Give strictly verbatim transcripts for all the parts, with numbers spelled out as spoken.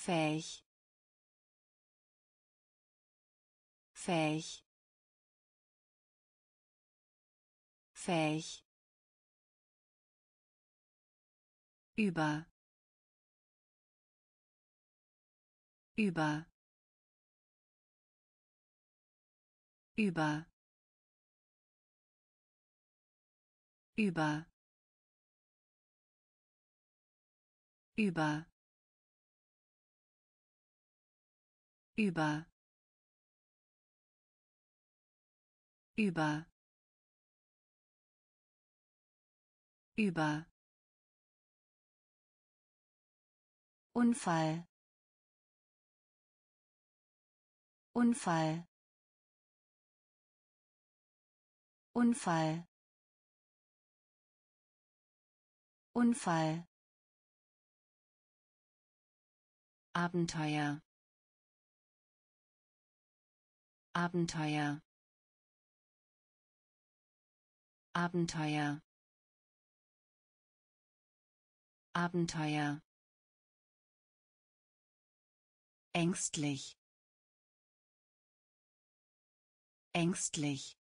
fähig, fähig, fähig, über, über, über, über, über, über, über, über, Unfall, Unfall, Unfall, Unfall, Abenteuer, Abenteuer, Abenteuer, Abenteuer, ängstlich, ängstlich,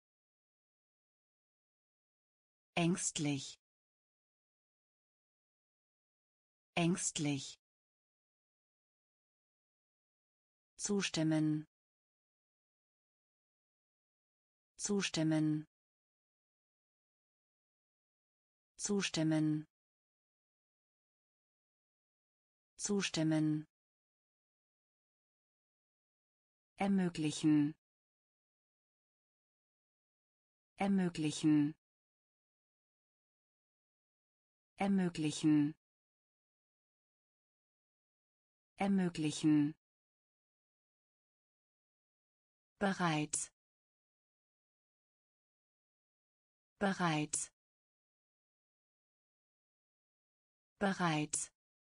ängstlich, ängstlich, zustimmen, zustimmen, zustimmen, zustimmen, ermöglichen, ermöglichen, ermöglichen, ermöglichen, bereit, bereit, bereit,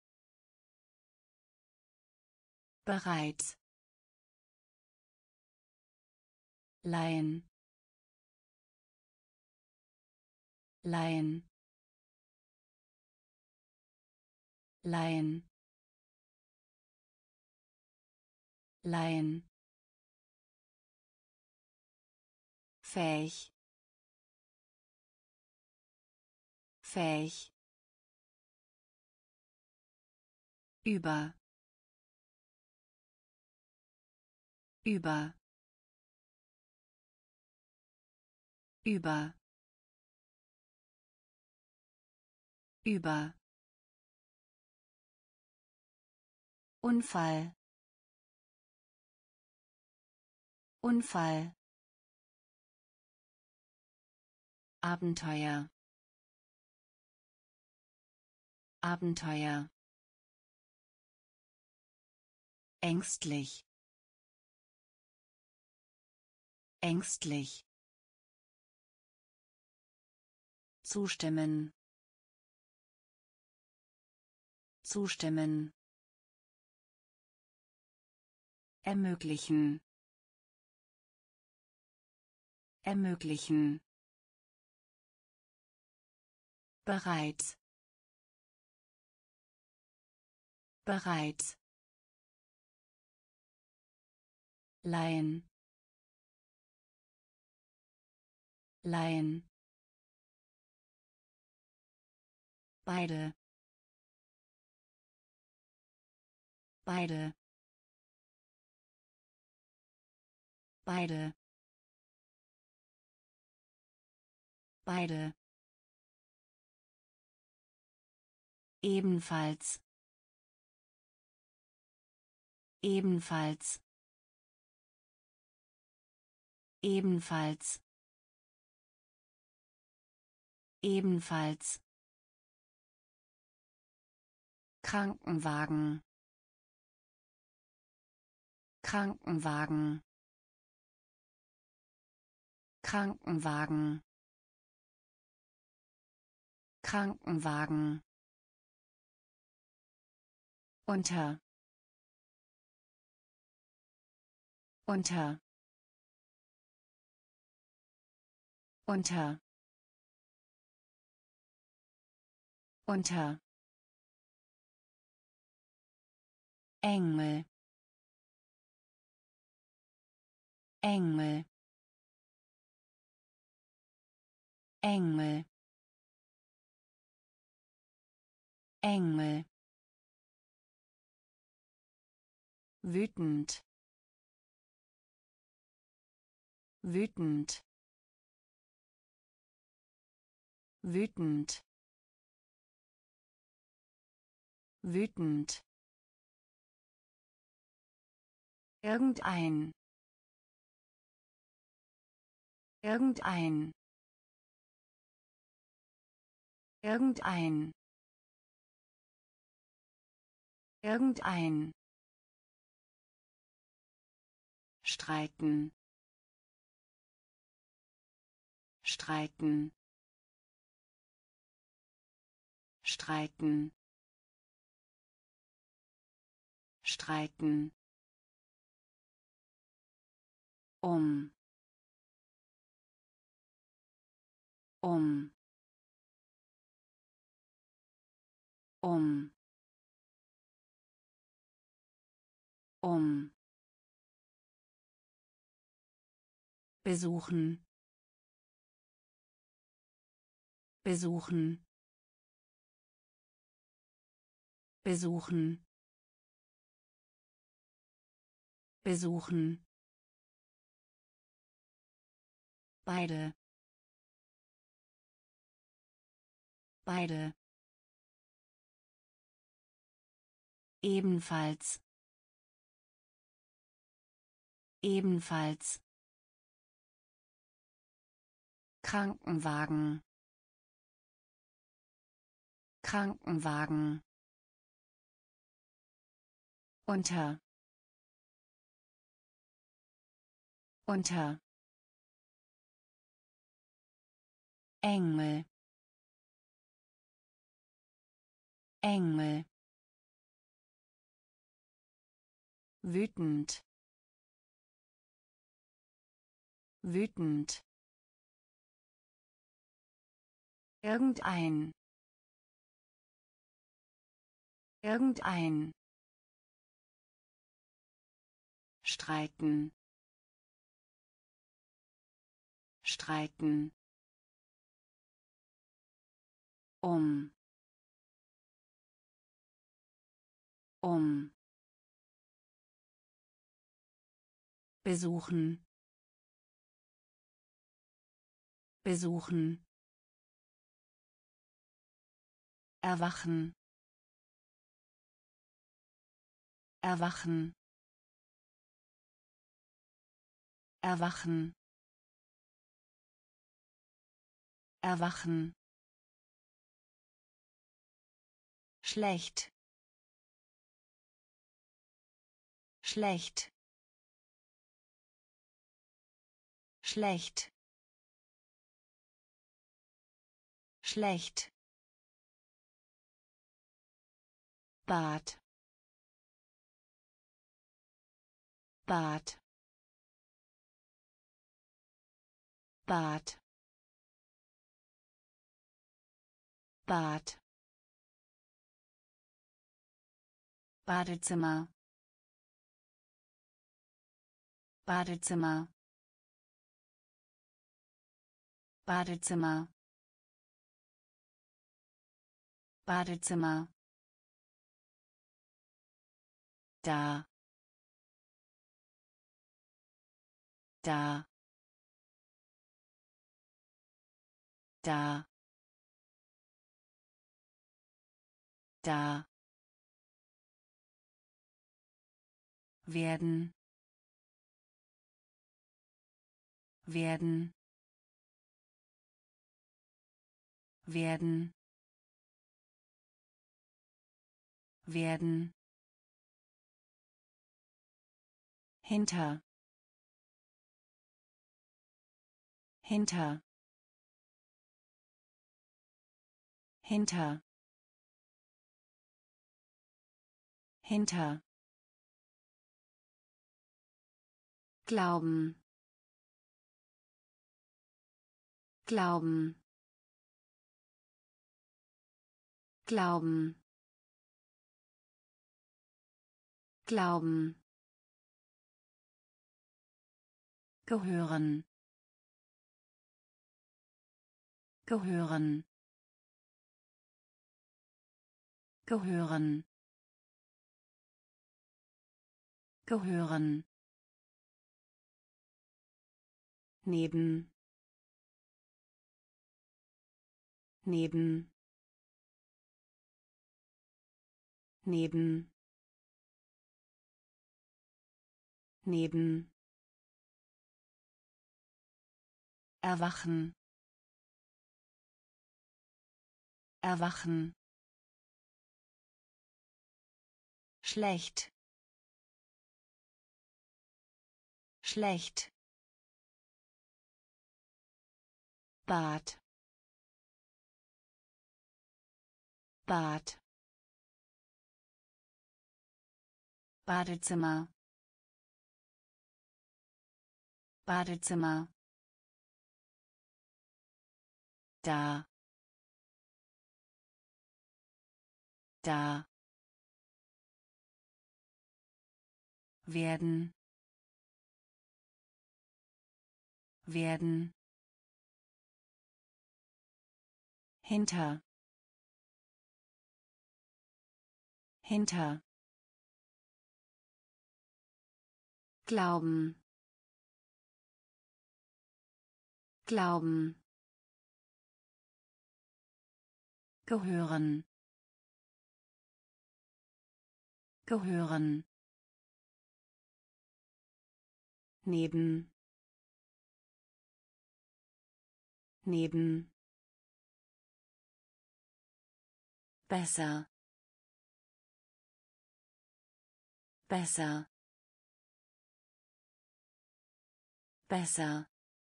bereit, leihen, leihen, leihen, leihen, fähig, fähig, über, über, über, über, Unfall, Unfall, Abenteuer, Abenteuer, ängstlich, ängstlich, zustimmen, zustimmen, ermöglichen, ermöglichen, bereit, bereit, leihen, leihen, beide, beide, beide, beide, ebenfalls, ebenfalls, ebenfalls, ebenfalls, Krankenwagen, Krankenwagen, Krankenwagen, Krankenwagen, unter, unter, unter, unter, Engel, Engel, Engel, Engel, wütend, wütend, wütend, wütend, irgendein, irgendein, irgendein, irgendein, streiten, streiten, streiten, streiten, um, um, um, um, besuchen, besuchen, besuchen, besuchen, beide, beide, ebenfalls, ebenfalls, Krankenwagen, Krankenwagen, unter, unter, Engel, Engel, wütend, wütend, irgendein, irgendein, streiten, streiten, um, um, besuchen, besuchen, erwachen, erwachen, erwachen, erwachen, schlecht, schlecht, schlecht, schlecht, Bad, Bad, Bad, Bad, Badezimmer, Badezimmer, Badezimmer, Badezimmer, da, da, da, da, werden, werden, werden, werden, hinter, hinter, hinter, hinter, glauben, glauben, glauben, Glauben. Gehören. Gehören. Gehören. Gehören. Neben. Neben. Neben. Neben. Erwachen. Erwachen. Schlecht. Schlecht. Bad. Bad. Badezimmer. Badezimmer. Da. Da. Werden. Werden. Hinter. Hinter. Glauben. Glauben. Gehören. Gehören. Neben. Neben. Besser. Besser. Besser.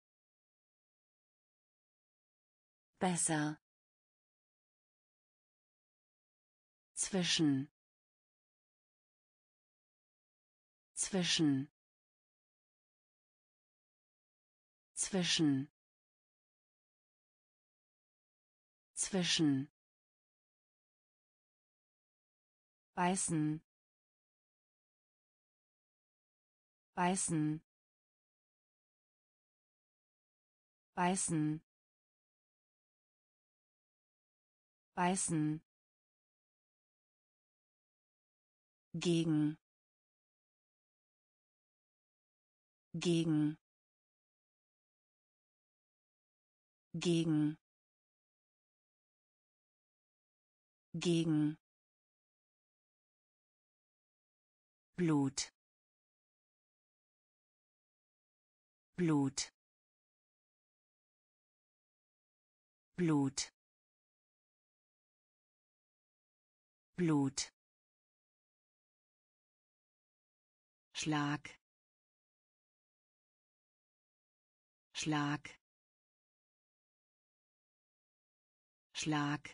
Besser. Zwischen. Zwischen. Zwischen. Zwischen. Beißen. Beißen. Beißen. Beißen. Gegen. Gegen. Gegen. Gegen. Blut. Blut. Blut. Blut. Schlag. Schlag. Schlag.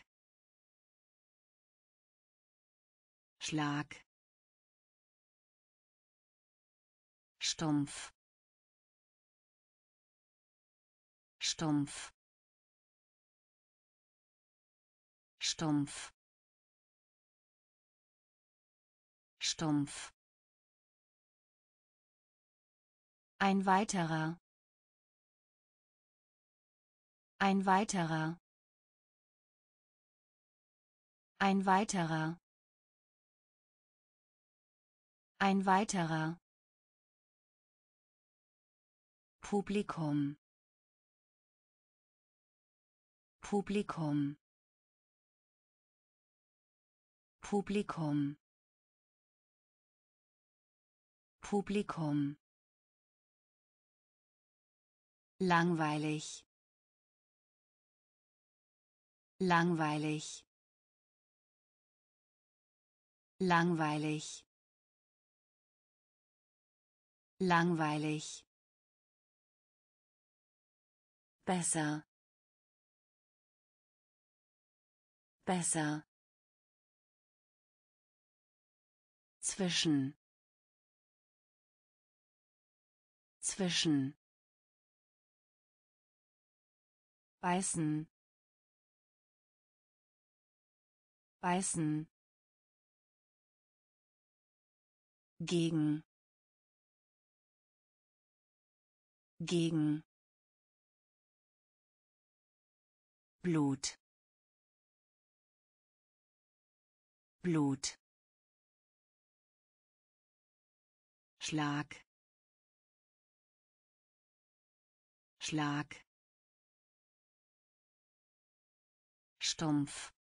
Schlag. Stumpf. Stumpf. Stumpf. Stumpf. Ein weiterer. Ein weiterer. Ein weiterer. Ein weiterer. Publikum. Publikum. Publikum. Publikum. Langweilig. Langweilig. Langweilig. Langweilig. Besser. Besser. Zwischen. Zwischen. Beißen. Beißen. gegen gegen Blut Blut Schlag Schlag Stumpf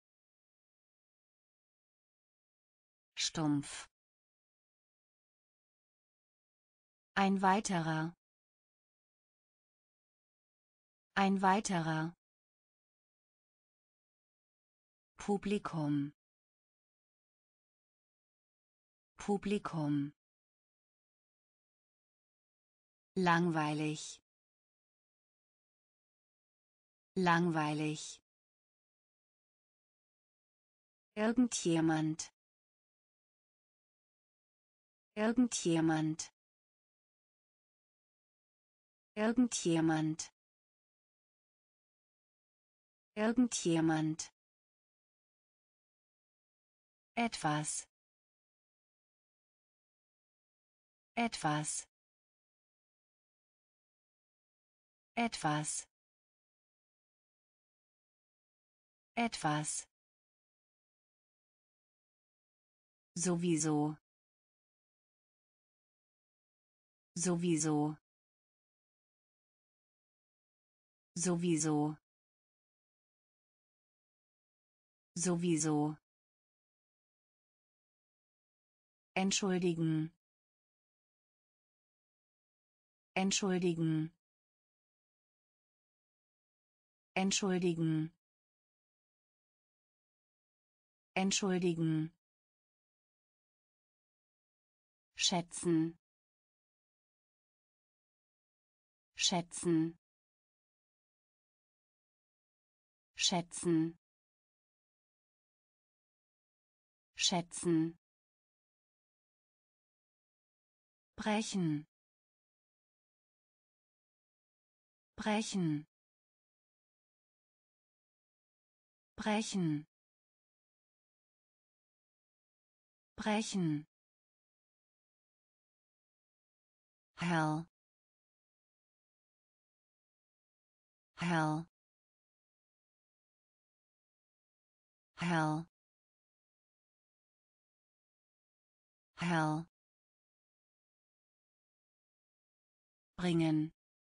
Stumpf ein weiterer ein weiterer Publikum Publikum langweilig langweilig irgendjemand irgendjemand irgendjemand irgendjemand etwas etwas etwas etwas sowieso sowieso sowieso sowieso entschuldigen entschuldigen entschuldigen entschuldigen schätzen schätzen schätzen schätzen brechen brechen brechen brechen hell hell hell hell bringen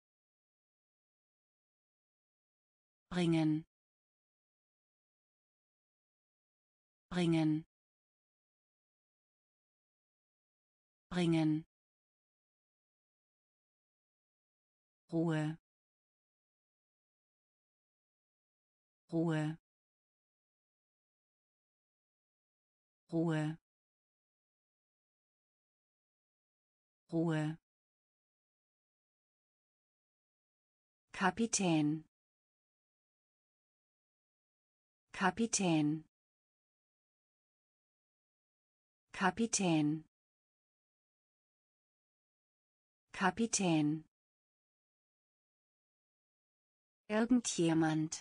bringen bringen bringen Ruhe Ruhe Ruhe Ruhe Kapitän Kapitän Kapitän Kapitän irgendjemand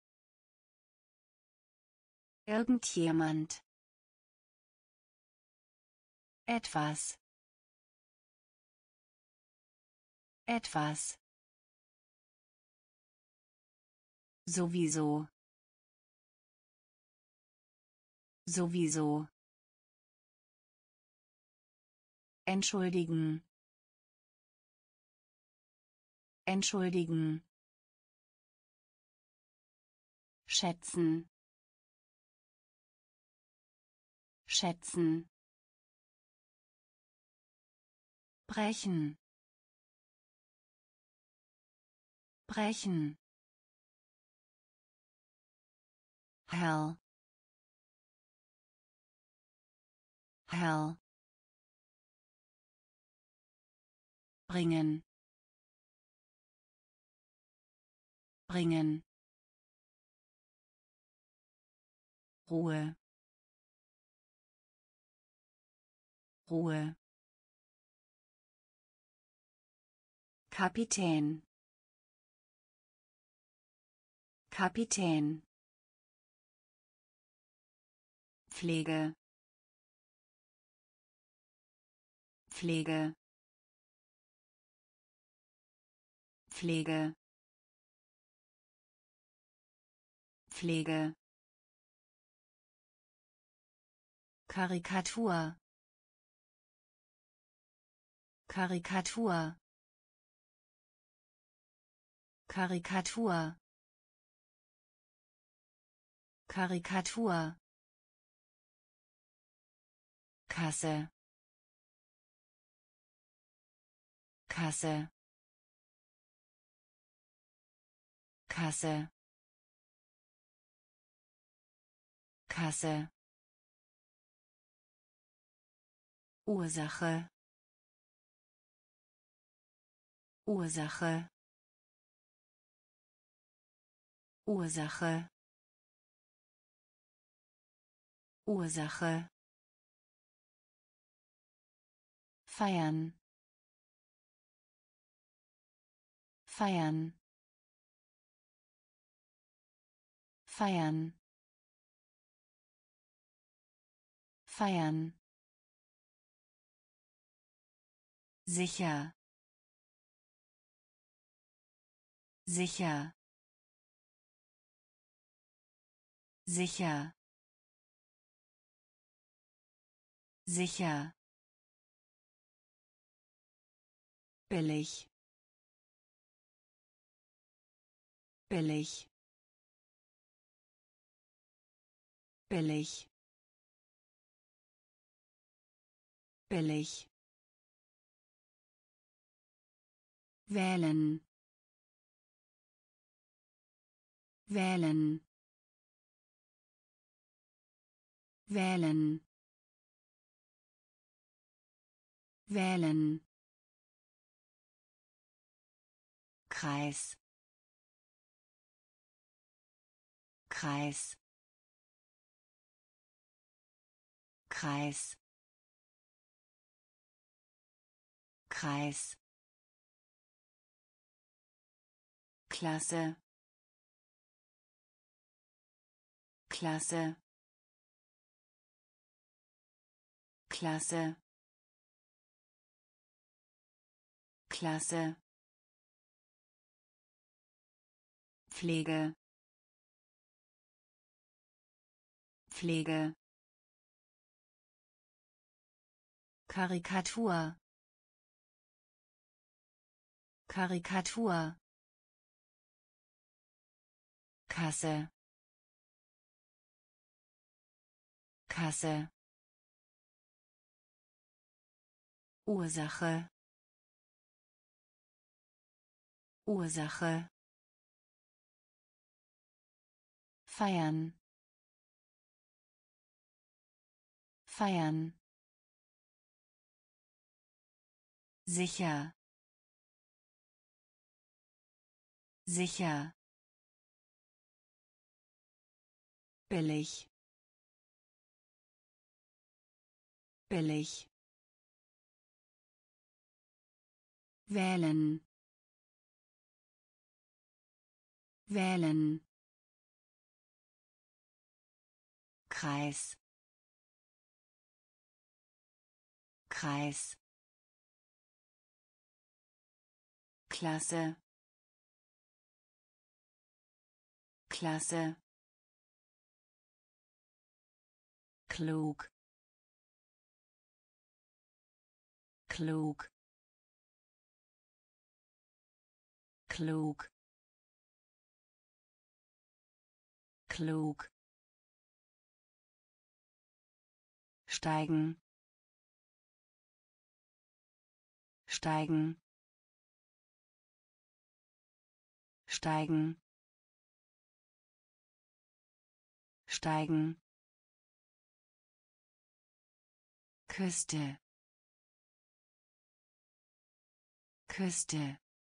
irgendjemand etwas etwas sowieso sowieso entschuldigen entschuldigen schätzen schätzen brechen brechen hell hell bringen bringen Ruhe Ruhe Kapitän Kapitän Pflege Pflege Pflege Pflege Karikatur Karikatur Karikatur Karikatur Kasse Kasse Kasse Kasse Ursache Ursache Ursache Ursache feiern feiern feiern feiern sicher sicher sicher sicher billig billig billig billig wählen wählen wählen wählen Kreis Kreis Kreis Kreis Klasse Klasse Klasse Klasse Pflege Pflege Karikatur Karikatur Kasse Kasse Ursache Ursache feiern feiern sicher sicher billig billig wählen wählen Kreis Kreis Klasse Klasse klug klug klug klug steigen steigen steigen steigen Küste Küste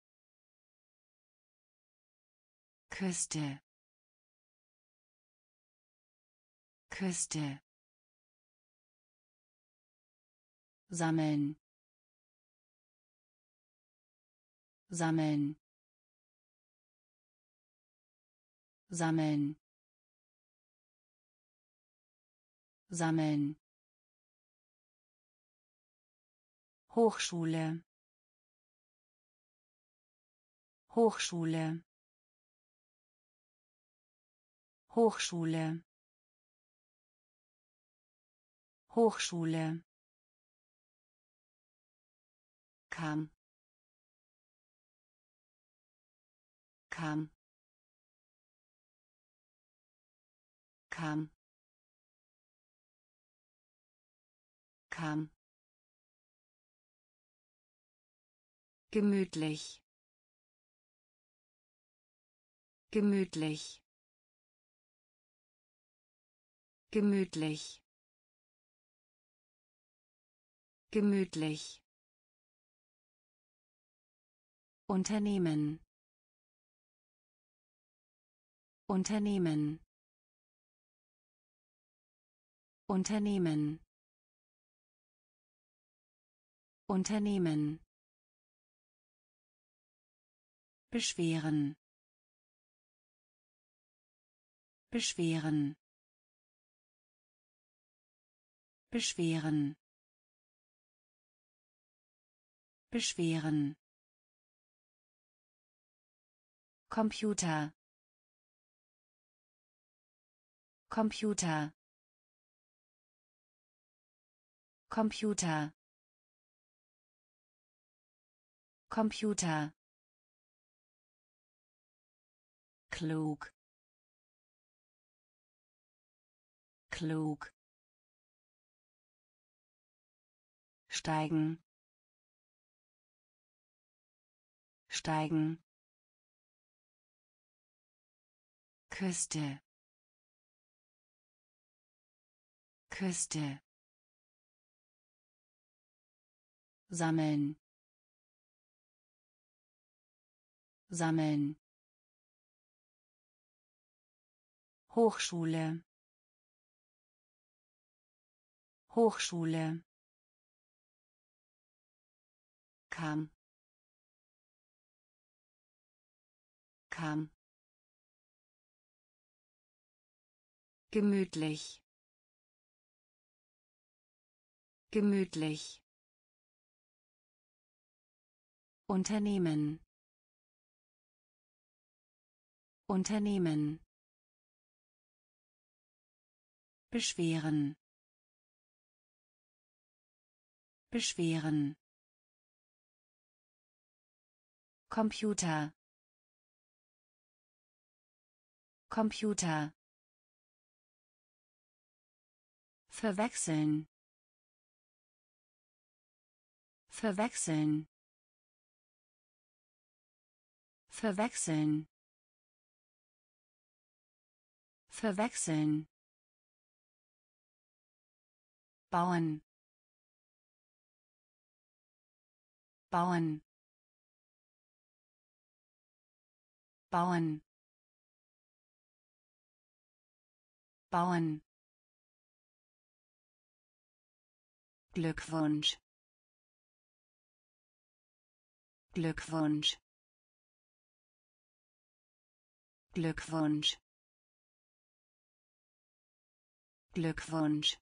Küste Küste sammeln sammeln sammeln sammeln Hochschule Hochschule Hochschule Hochschule kam kam kam kam gemütlich gemütlich gemütlich gemütlich Unternehmen Unternehmen Unternehmen Unternehmen beschweren beschweren beschweren beschweren Computer Computer Computer Computer klug klug steigen steigen Küste Küste sammeln sammeln Hochschule Hochschule kam kam gemütlich gemütlich Unternehmen Unternehmen beschweren beschweren Computer Computer verwechseln verwechseln verwechseln verwechseln bauen bauen bauen bauen Glückwunsch Glückwunsch Glückwunsch Glückwunsch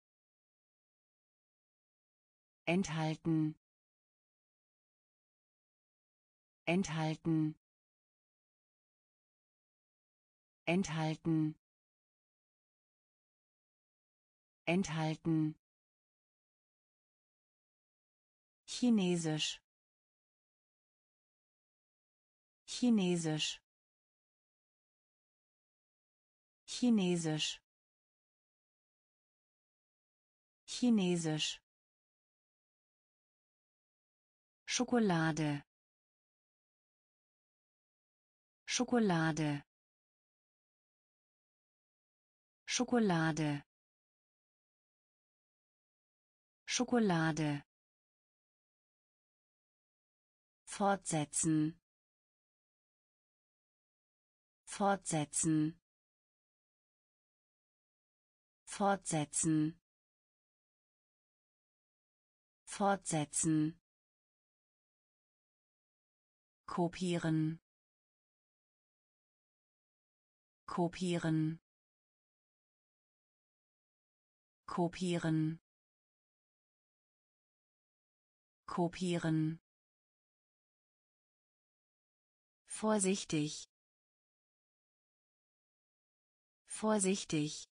enthalten enthalten enthalten enthalten Chinesisch Chinesisch Chinesisch Chinesisch Schokolade Schokolade Schokolade Schokolade fortsetzen fortsetzen fortsetzen fortsetzen kopieren kopieren kopieren kopieren, vorsichtig, vorsichtig,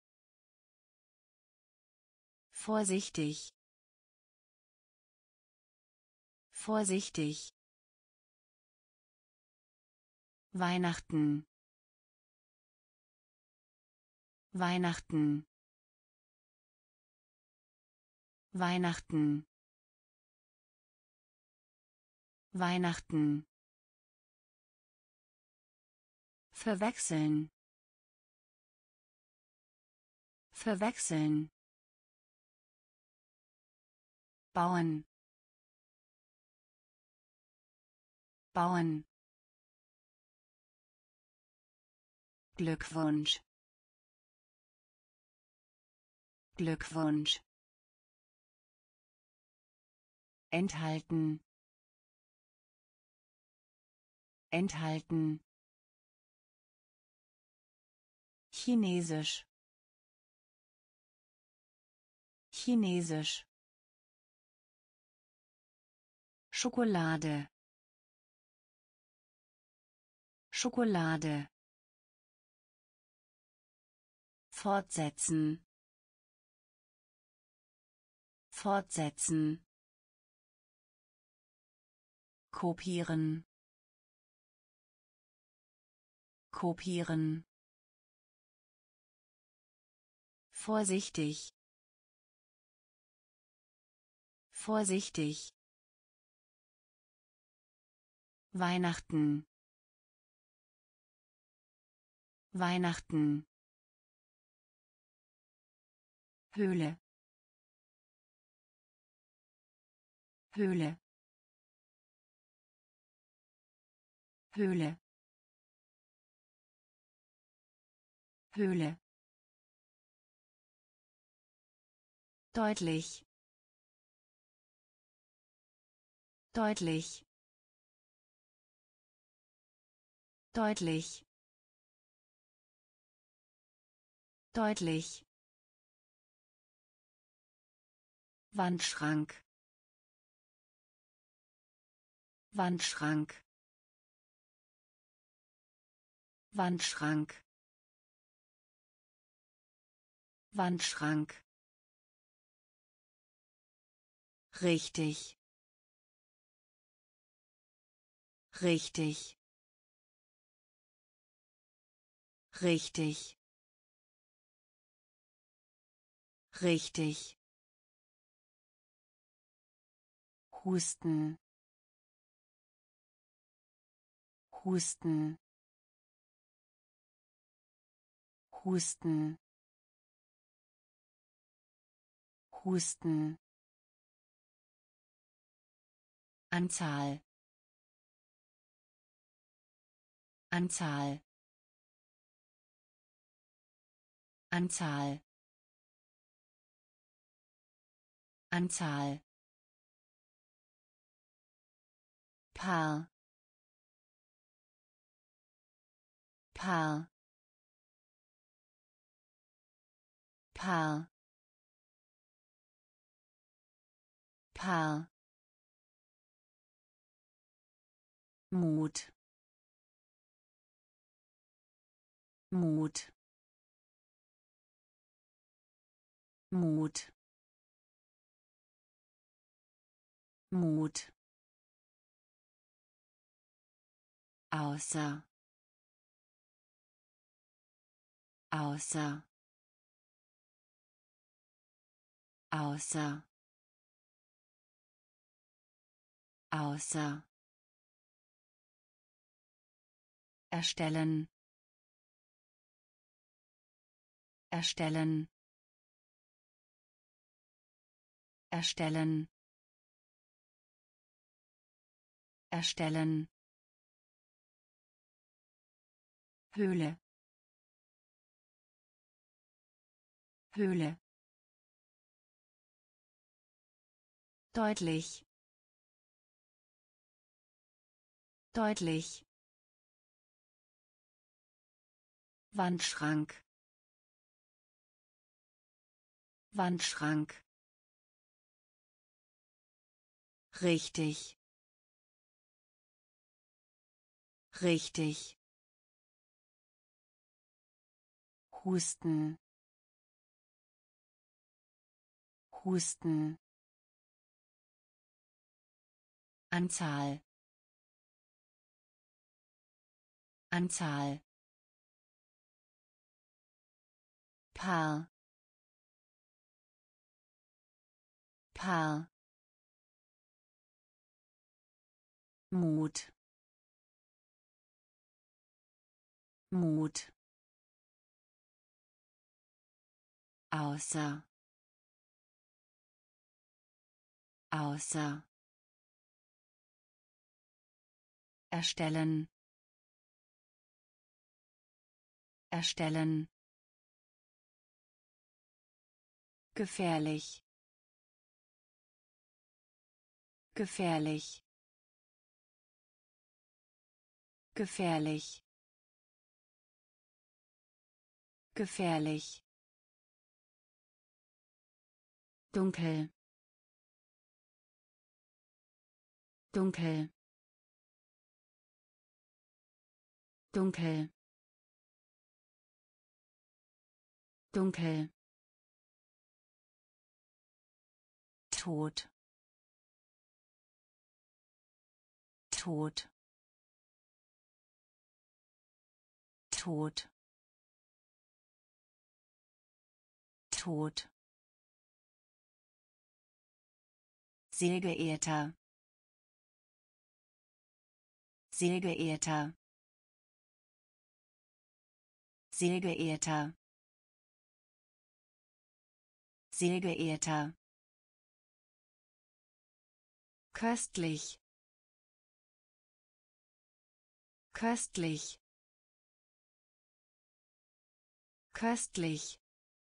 vorsichtig, vorsichtig, Weihnachten, Weihnachten, Weihnachten, Weihnachten, verwechseln, verwechseln, bauen, bauen, Glückwunsch, Glückwunsch, enthalten, enthalten, Chinesisch, Chinesisch, Schokolade, Schokolade, fortsetzen, fortsetzen, kopieren, kopieren, vorsichtig, vorsichtig, Weihnachten, Weihnachten, Höhle, Höhle, Höhle, Höhle, deutlich, deutlich, deutlich, deutlich, Wandschrank, Wandschrank, Wandschrank, Wandschrank, richtig, richtig, richtig, richtig, Husten, Husten, Husten, Husten, Anzahl, Anzahl, Anzahl, Anzahl, Paar, Paar, Paar, Paar, Mut, Mut, Mut, Mut, außer, außer, außer, außer, erstellen, erstellen, erstellen, erstellen, Höhle, Höhle, deutlich, deutlich, Wandschrank, Wandschrank, Richtig. Richtig. Husten. Husten. Anzahl. Anzahl. Paar. Paar. Mut. Mut. Außer. Außer. Erstellen. Erstellen. Gefährlich. Gefährlich. Gefährlich. Gefährlich. Dunkel. Dunkel. Dunkel. Dunkel. Tod. Tod. Tod. Tod. Sehr geehrter. Sehr geehrter. Sehr geehrter. Sehr geehrter. Köstlich. Köstlich. Köstlich.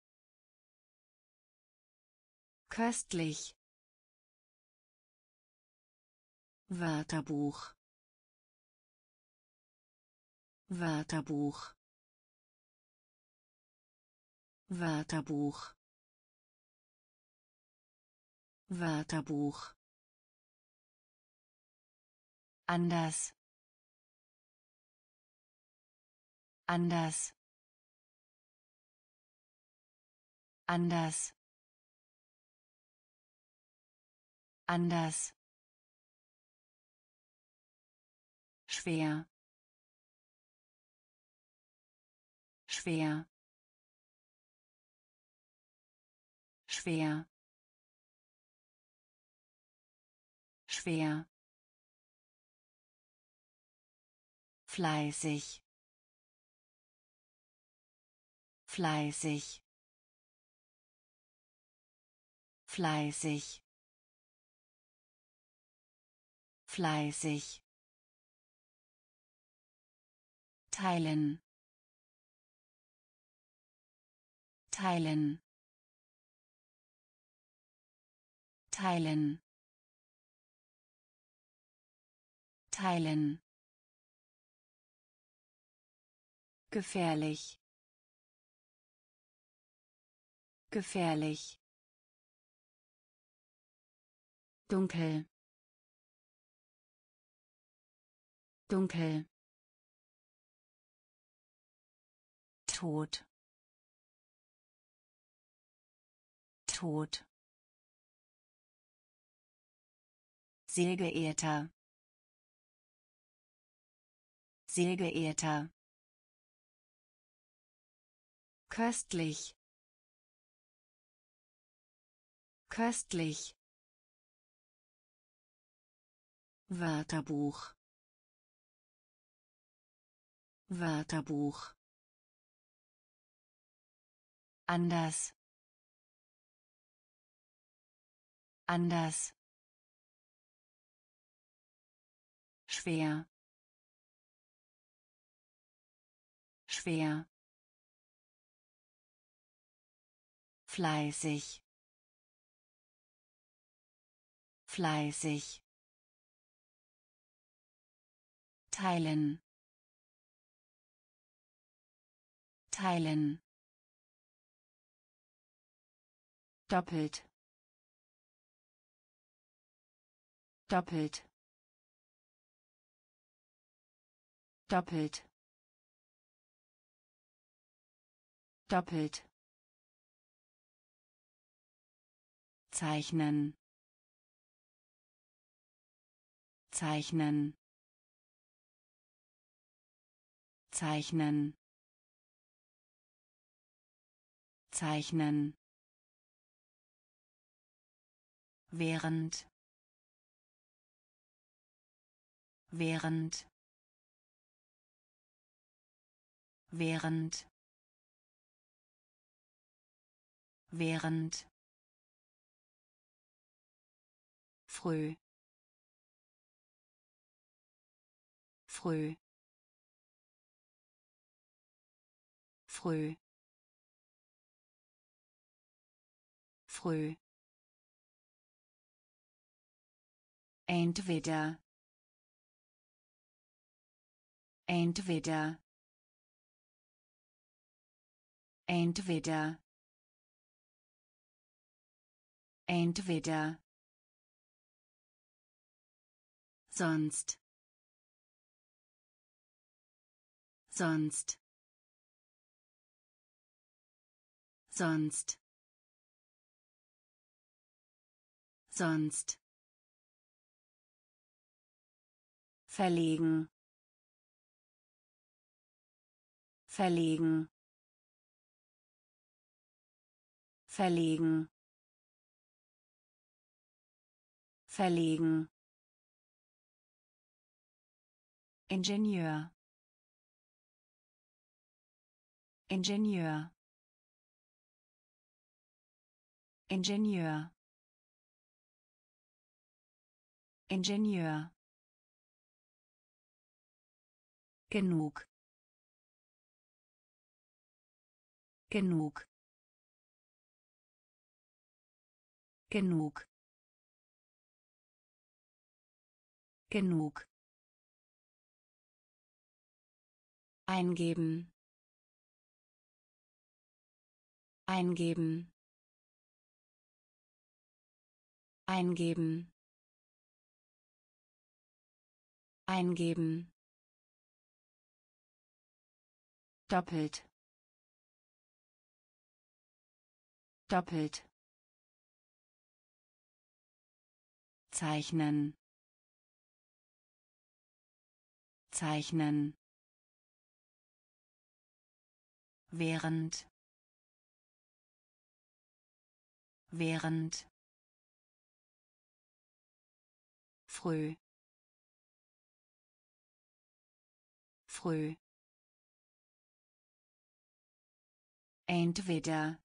Köstlich. Wörterbuch. Wörterbuch. Wörterbuch. Wörterbuch. Anders. Anders. Anders. Anders. Schwer. Schwer. Schwer. Schwer. Fleißig. Fleißig. Fleißig. Fleißig. Teilen. Teilen. Teilen. Teilen. Gefährlich. Gefährlich. Dunkel. Dunkel. Tod. Tod. Sehr geehrter. Sehr geehrter. Köstlich. Köstlich. Wörterbuch. Wörterbuch. Anders. Anders. Schwer. Schwer. Fleißig. Fleißig. Teilen. Teilen. Doppelt. doppelt doppelt doppelt zeichnen zeichnen zeichnen zeichnen während während während während früh früh früh früh entweder entweder entweder entweder sonst sonst sonst sonst verlegen verlegen verlegen verlegen Ingenieur Ingenieur Ingenieur Ingenieur genug genug genug genug eingeben eingeben eingeben eingeben doppelt doppelt zeichnen zeichnen während während früh früh entweder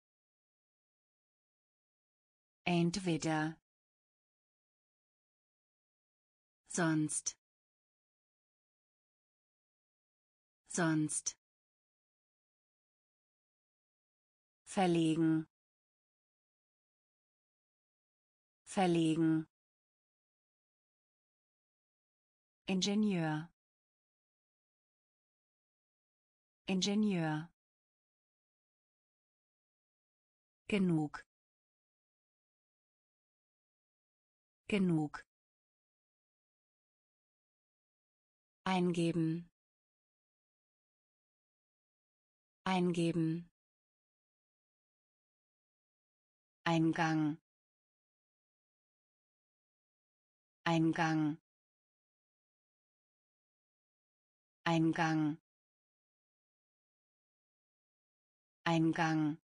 entweder sonst sonst verlegen verlegen Ingenieur Ingenieur genug genug eingeben eingeben Eingang Eingang Eingang Eingang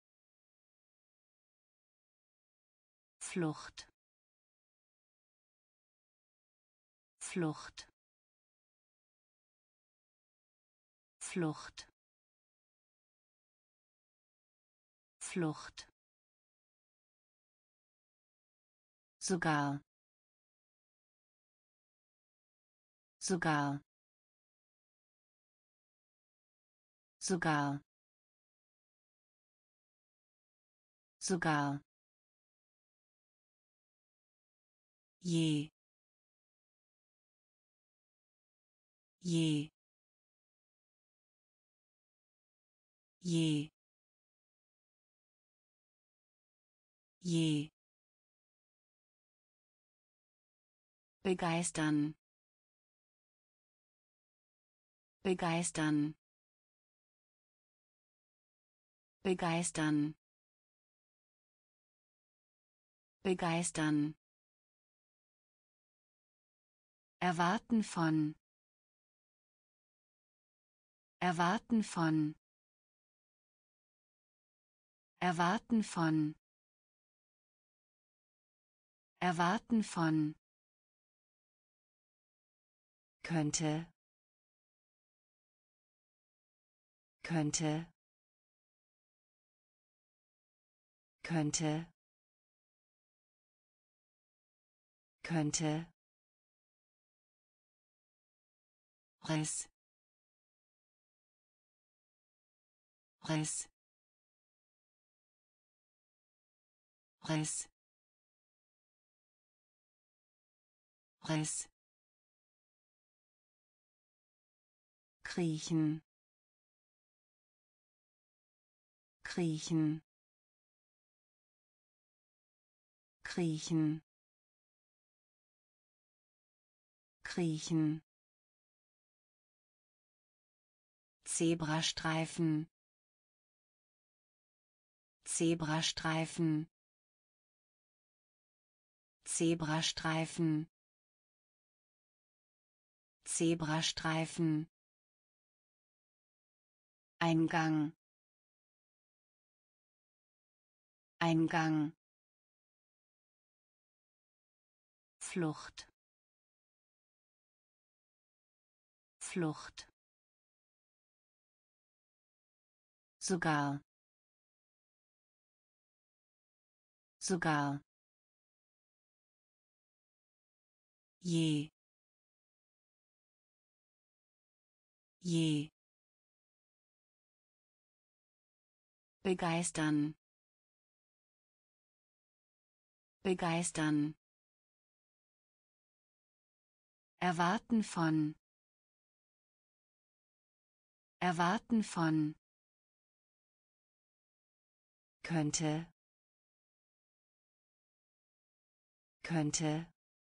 Flucht Flucht Flucht Flucht sogar sogar sogar sogar je je je je begeistern, begeistern, begeistern, begeistern, erwarten von, erwarten von, erwarten von, erwarten von, könnte, könnte, könnte, könnte, Riss, Riss, Riss, Riss, kriechen, kriechen, kriechen, kriechen, Zebrastreifen, Zebrastreifen, Zebrastreifen, Zebrastreifen, Eingang, Eingang, Flucht, Flucht, sogar, sogar, je, je, begeistern, begeistern, erwarten von, erwarten von, könnte, könnte,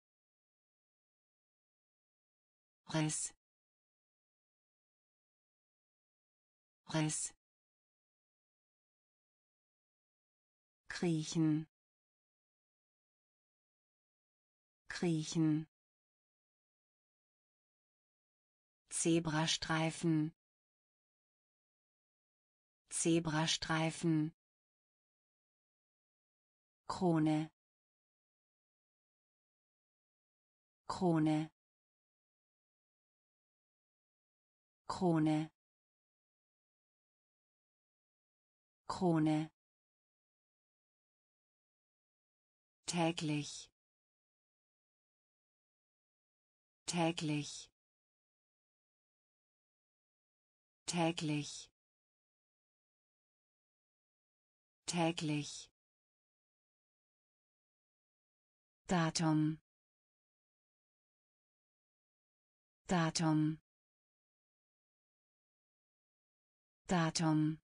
Riss, Riss, kriechen, kriechen, Zebrastreifen, Zebrastreifen, Krone, Krone, Krone, Krone, täglich, täglich, täglich, täglich, Datum, Datum, Datum,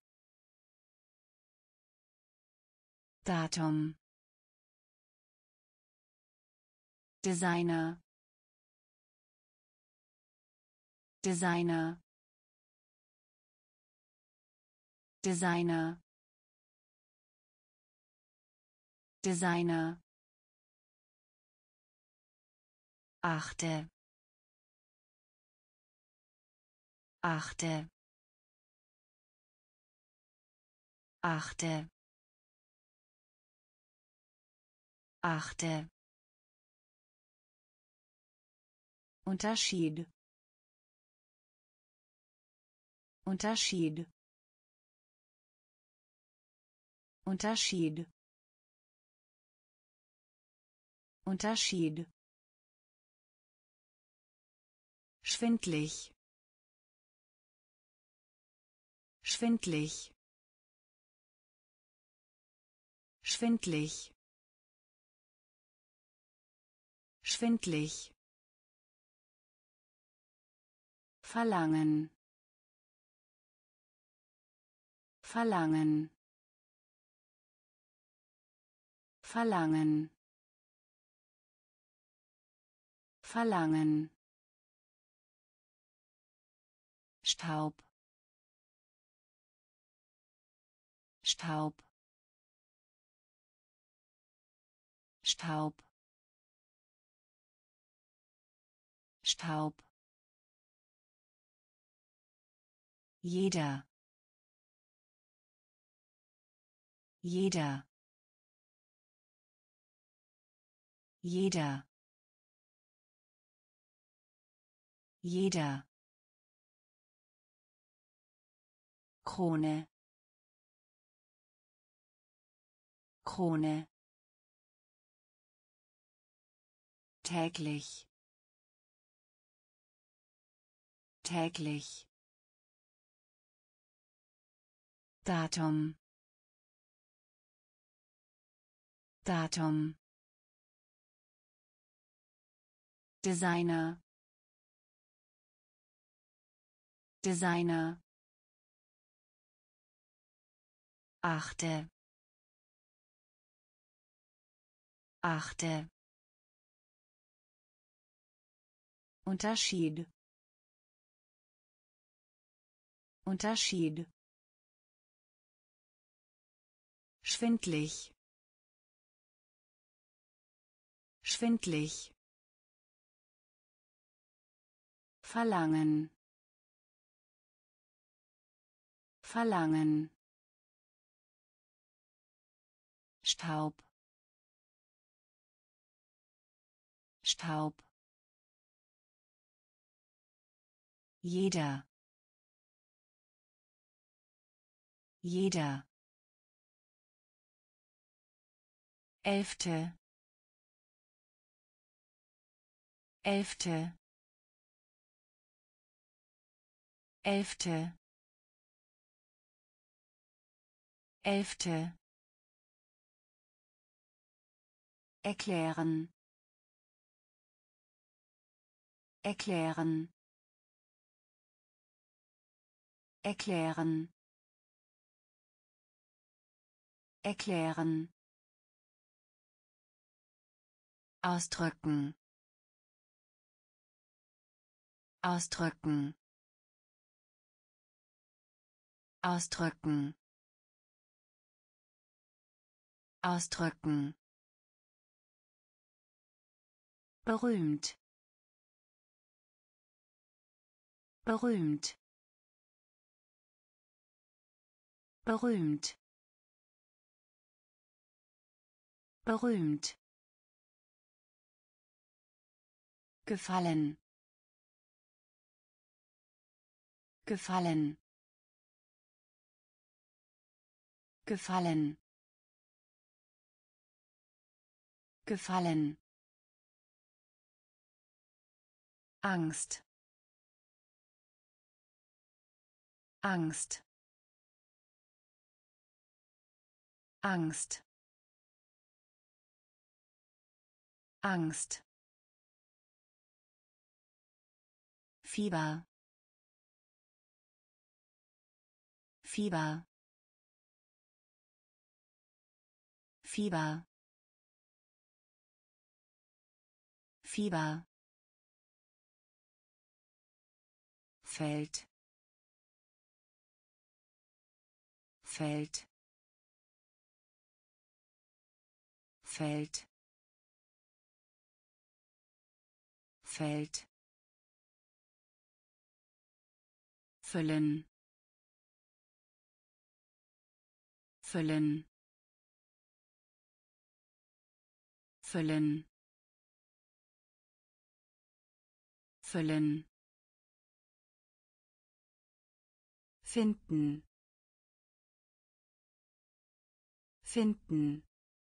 Datum, Designer, Designer, Designer, Designer, achte, achte, achte, achte, Unterschied, Unterschied, Unterschied, Unterschied, schwindlig, schwindlig, schwindlig, schwindlig, verlangen, verlangen, verlangen, Verlangen. Staub. Staub. Staub. Staub. Jeder. Jeder. Jeder. Jeder. Krone. Krone. Täglich. Täglich. Datum. Datum. Designer. Designer. Achte. Achte. Unterschied. Unterschied. Schwindlig. Schwindlig. Verlangen. Verlangen. Staub. Staub. Jeder. Jeder. Elfte. Elfte. Elfte. Elfte. Erklären. Erklären. Erklären. Erklären. Ausdrücken. Ausdrücken. Ausdrücken. Ausdrücken. Berühmt. Berühmt. Berühmt. Berühmt. Gefallen. Gefallen. Gefallen. Gefallen. Angst. Angst. Angst. Angst. Fieber. Fieber. Fieber. Fieber. Feld. Feld. Feld. Feld. Füllen. Füllen. Füllen. Füllen. Finden. Finden.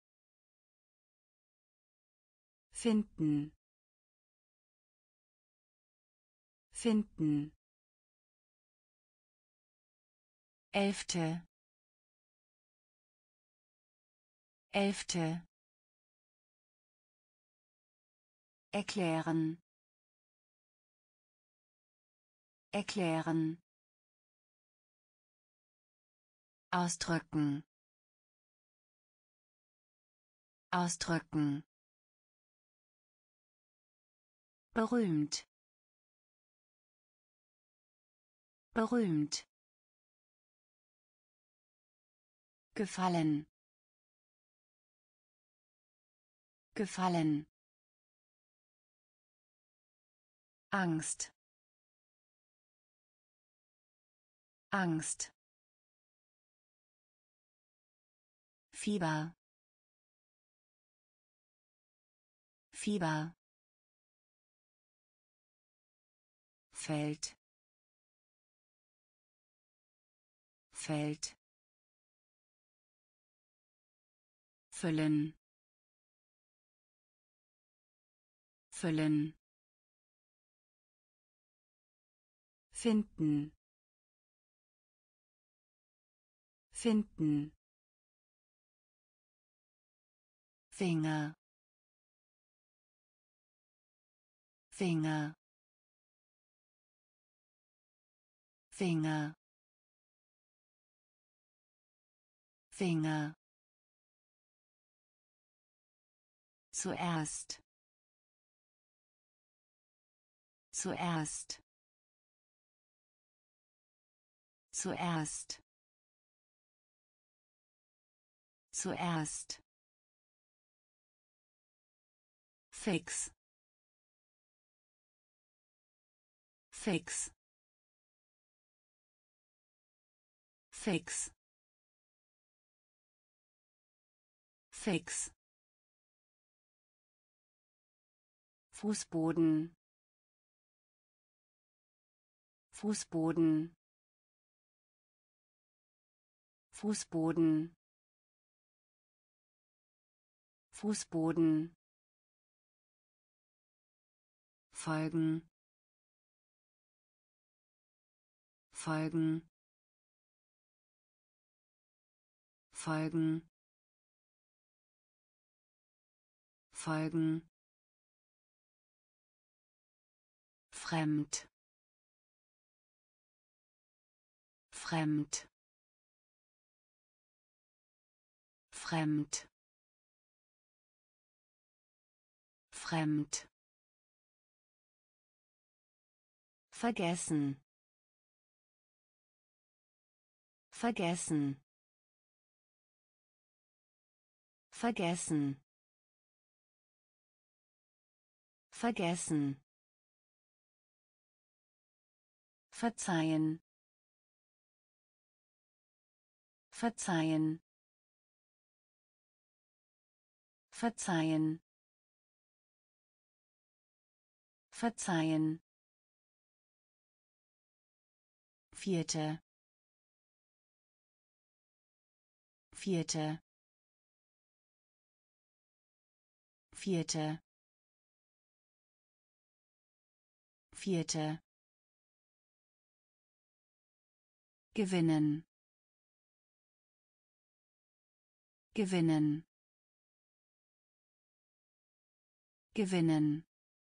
Finden. Finden. Elfte. Elfte. Erklären. Erklären. Ausdrücken. Ausdrücken. berühmt, berühmt, gefallen, gefallen, Angst, Angst, Fieber, Fieber, Feld, Feld, füllen, füllen, finden, finden, Finger, Finger, Finger, Finger, zuerst, zuerst, zuerst, zuerst, fix, fix, fix, fix, Fußboden, Fußboden, Fußboden, Fußboden, folgen, folgen, folgen, folgen, fremd, fremd, fremd, fremd, vergessen, vergessen, vergessen, vergessen, verzeihen, verzeihen, verzeihen, verzeihen, vierte, vierte, vierte, vierte, gewinnen, gewinnen, gewinnen,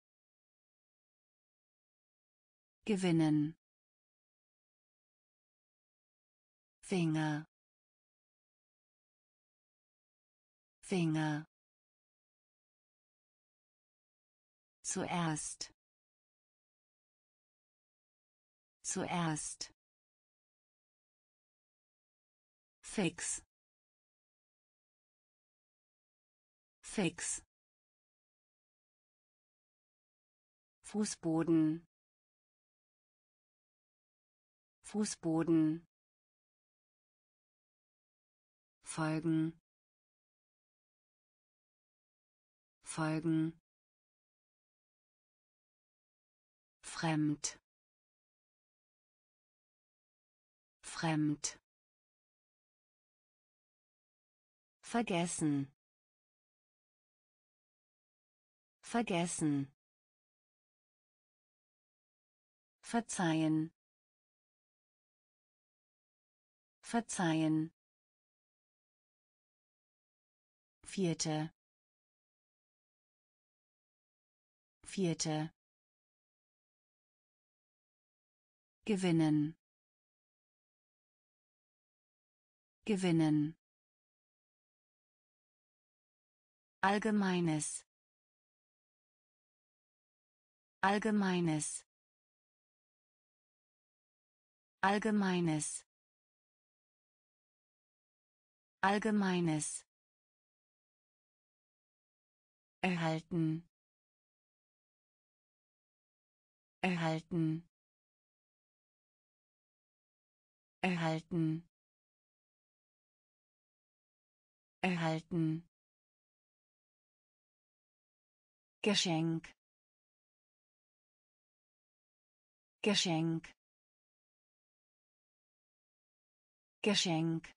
gewinnen, Finger, Finger, zuerst, zuerst, fix, fix, Fußboden, Fußboden, folgen, folgen, fremd, fremd, vergessen, vergessen, verzeihen, verzeihen, vierte, vierte, gewinnen, gewinnen, allgemeines, Allgemeines. Allgemeines. Allgemeines. Erhalten. Erhalten. Erhalten. Erhalten. Geschenk. Geschenk. Geschenk.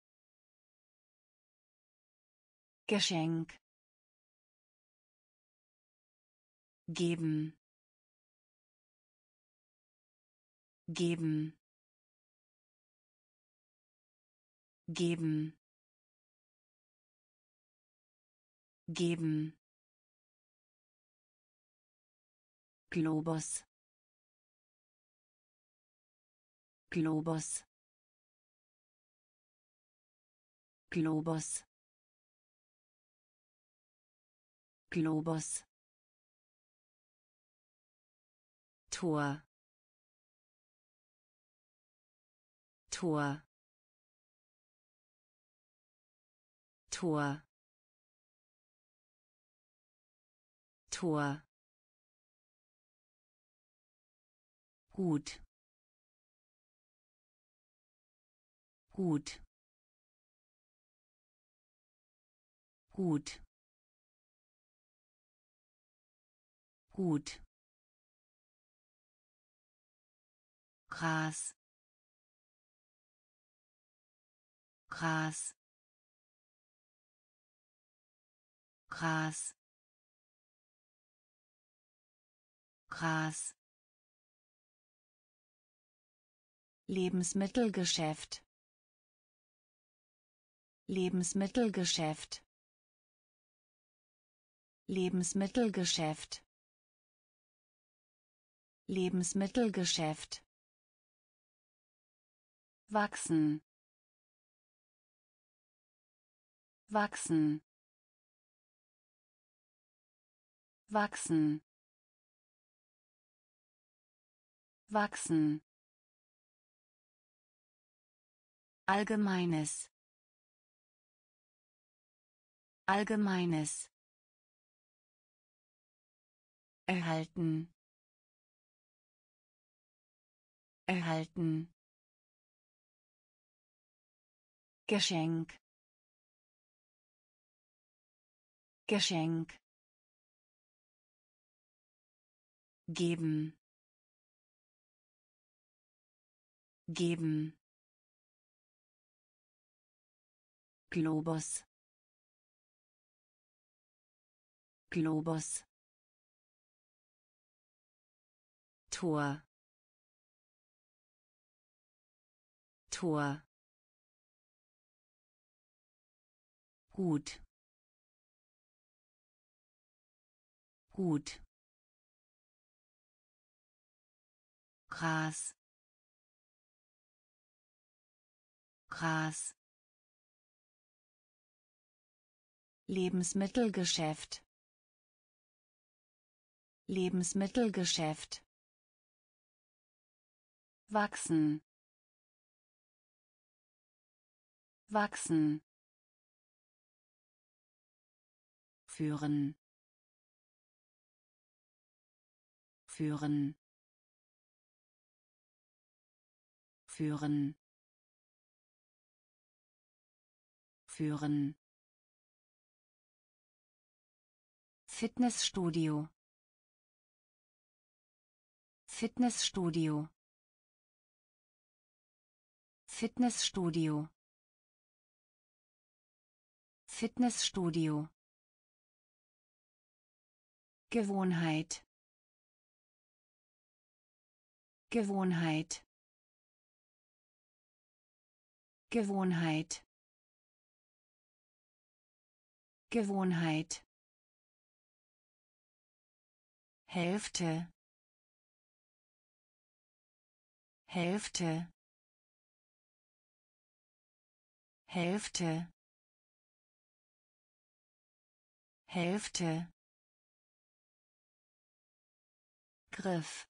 Geschenk. Geben. Geben. Geben. Geben. Globus. Globus. Globus. Globus. Tor. Tor. Tor. Tor. Gut. Gut. Gut. Gut. Gras. Gras. Gras. Gras. Lebensmittelgeschäft. Lebensmittelgeschäft. Lebensmittelgeschäft. Lebensmittelgeschäft. Wachsen. Wachsen. Wachsen. Wachsen. Allgemeines. Allgemeines. Erhalten. Erhalten. Geschenk. Geschenk. Geben. Geben. Globus. Globus. Tor. Tor. Gut. Gut. Gras. Gras. Lebensmittelgeschäft. Lebensmittelgeschäft. Wachsen. Wachsen. Führen. Führen. Führen. Führen. Fitnessstudio. Fitnessstudio. Fitnessstudio. Fitnessstudio. Gewohnheit. Gewohnheit. Gewohnheit. Gewohnheit. Hälfte. Hälfte. Hälfte. Hälfte. Griff,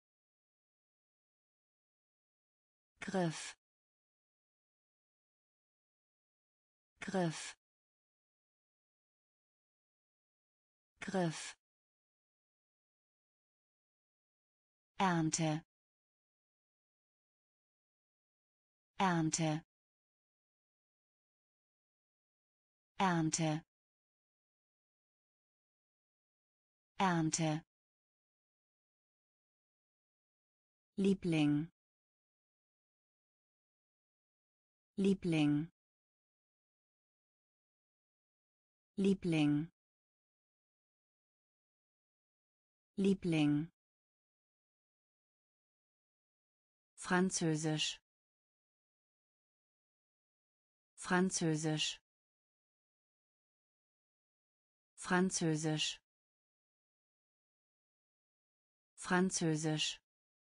Griff, Griff, Griff. Ernte, Ernte, Ernte, Ernte. Liebling, Liebling, Liebling, Liebling. Französisch, Französisch, Französisch, Französisch.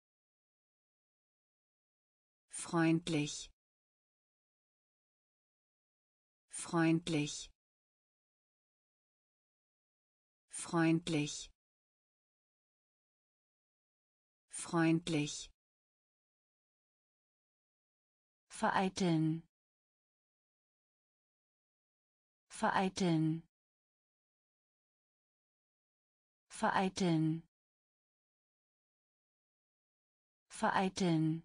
Freundlich, freundlich, freundlich, freundlich. Vereiteln, vereiteln, vereiteln, vereiteln.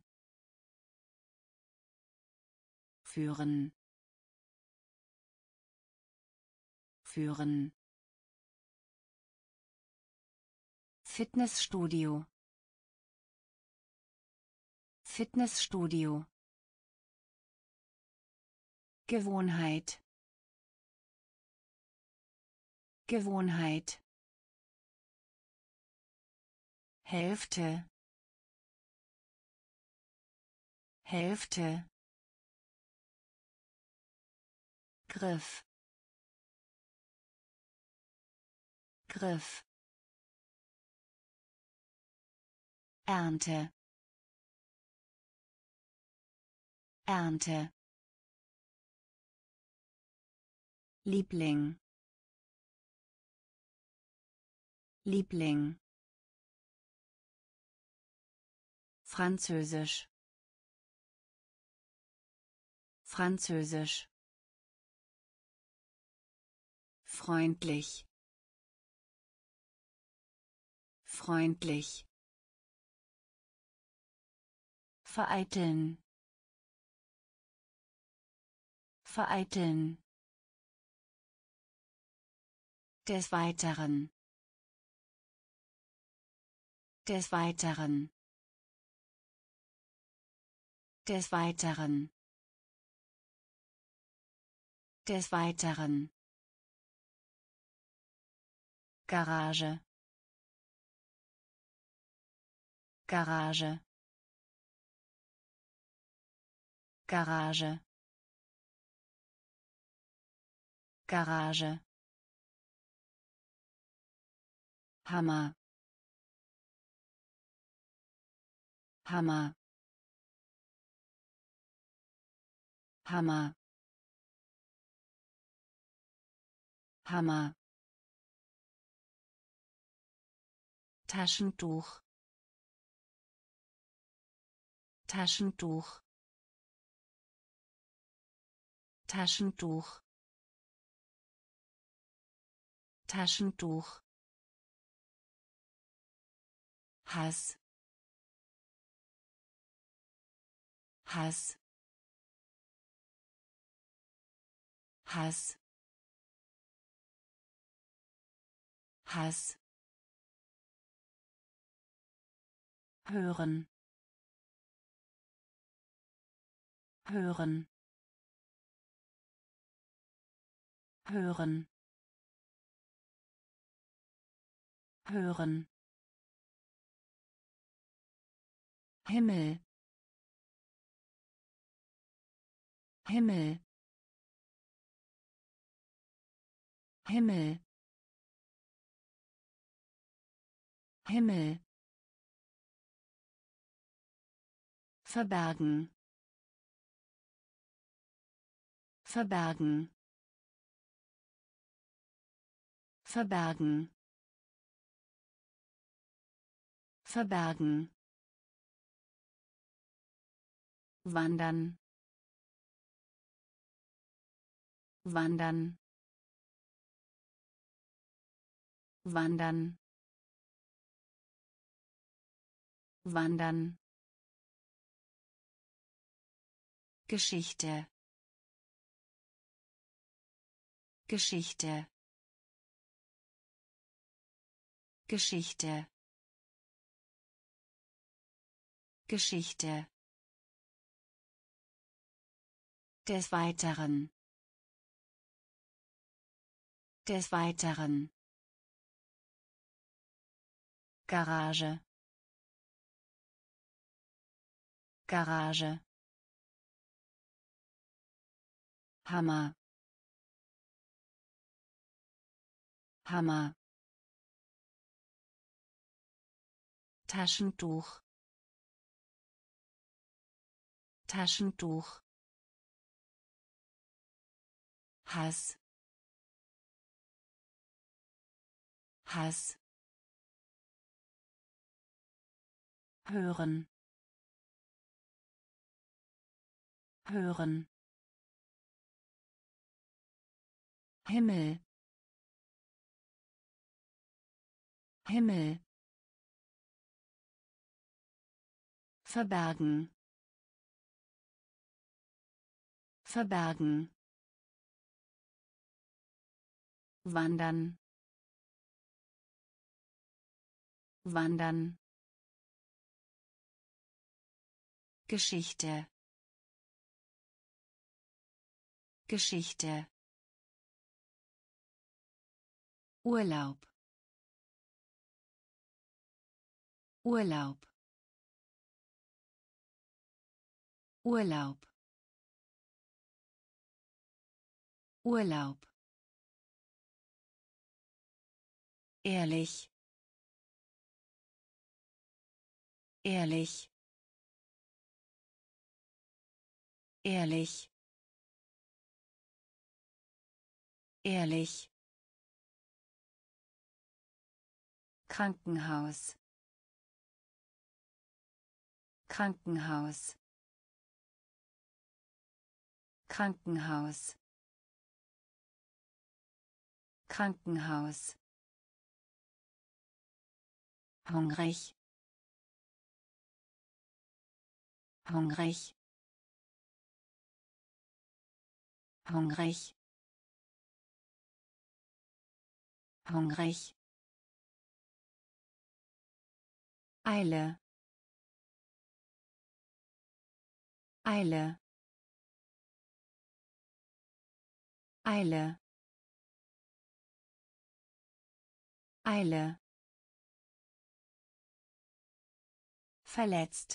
Führen, führen. Fitnessstudio, Fitnessstudio. Gewohnheit, Gewohnheit. Hälfte, Hälfte. Griff, Griff. Ernte, Ernte. Liebling, Liebling. Französisch, Französisch. Freundlich, freundlich. Vereiteln, vereiteln. Des Weiteren, des Weiteren, des Weiteren, des Weiteren. Garage, Garage, Garage, Garage. Hammer, Hammer, Hammer, Hammer. Taschentuch, Taschentuch, Taschentuch, Taschentuch. Hass, Hass, Hass, Hass. Hören, hören, hören, hören. Himmel, Himmel, Himmel, Himmel. Verbergen, verbergen, verbergen, verbergen, wandern, wandern, wandern, wandern, Geschichte, Geschichte, Geschichte, Geschichte. Des Weiteren, des Weiteren, Garage, Garage, Hammer, Hammer, Taschentuch, Taschentuch, Hass, Hass, hören, hören, Himmel, Himmel, verbergen, verbergen, wandern, wandern, Geschichte, Geschichte, Urlaub, Urlaub, Urlaub, Urlaub, ehrlich, ehrlich, ehrlich, ehrlich, Krankenhaus, Krankenhaus, Krankenhaus, Krankenhaus, hungrig, hungrig, hungrig, hungrig, Eile, Eile, Eile, Eile, verletzt,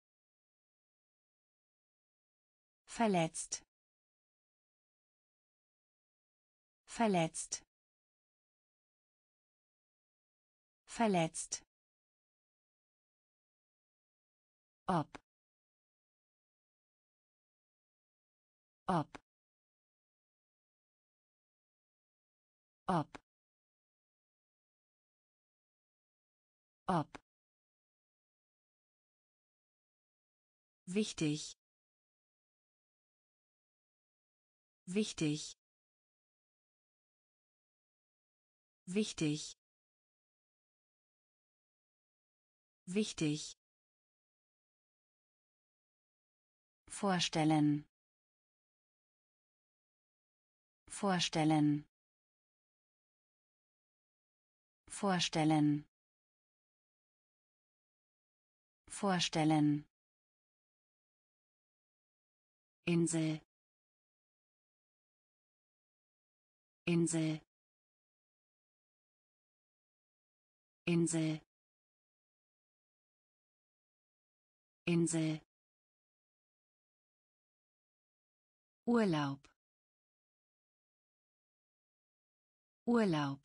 verletzt, verletzt, verletzt, ob, ob, ob, ob, wichtig, wichtig, wichtig, wichtig, vorstellen, vorstellen, vorstellen, vorstellen, Insel, Insel, Insel, Insel, Urlaub, Urlaub,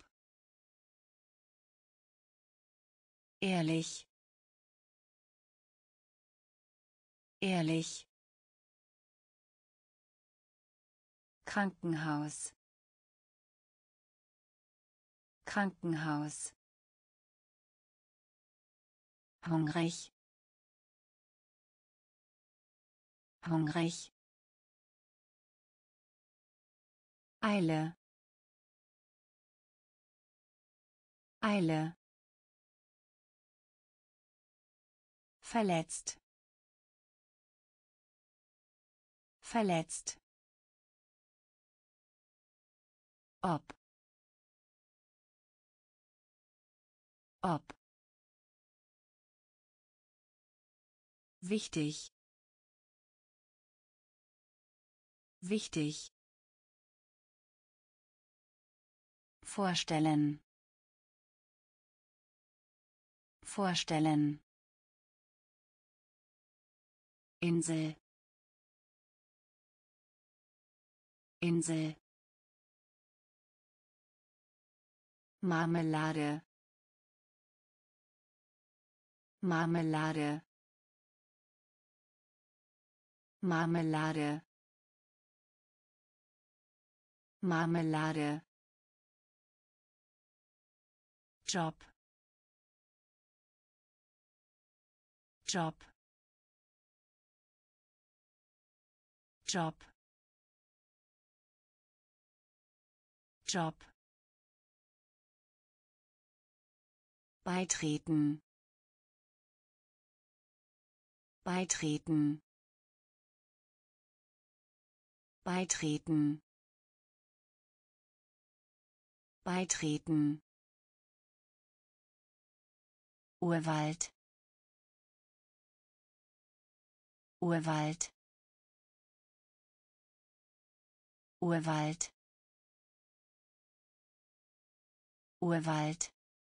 ehrlich, ehrlich, Krankenhaus, Krankenhaus, hungrig, hungrig, Eile, Eile, verletzt, verletzt, ob, ob, wichtig, wichtig, vorstellen, vorstellen, Insel, Insel, Marmelade, Marmelade, Marmelade, Marmelade, Job, Job, Job, Job, beitreten, beitreten, beitreten, beitreten, Urwald, Urwald, Urwald, Urwald,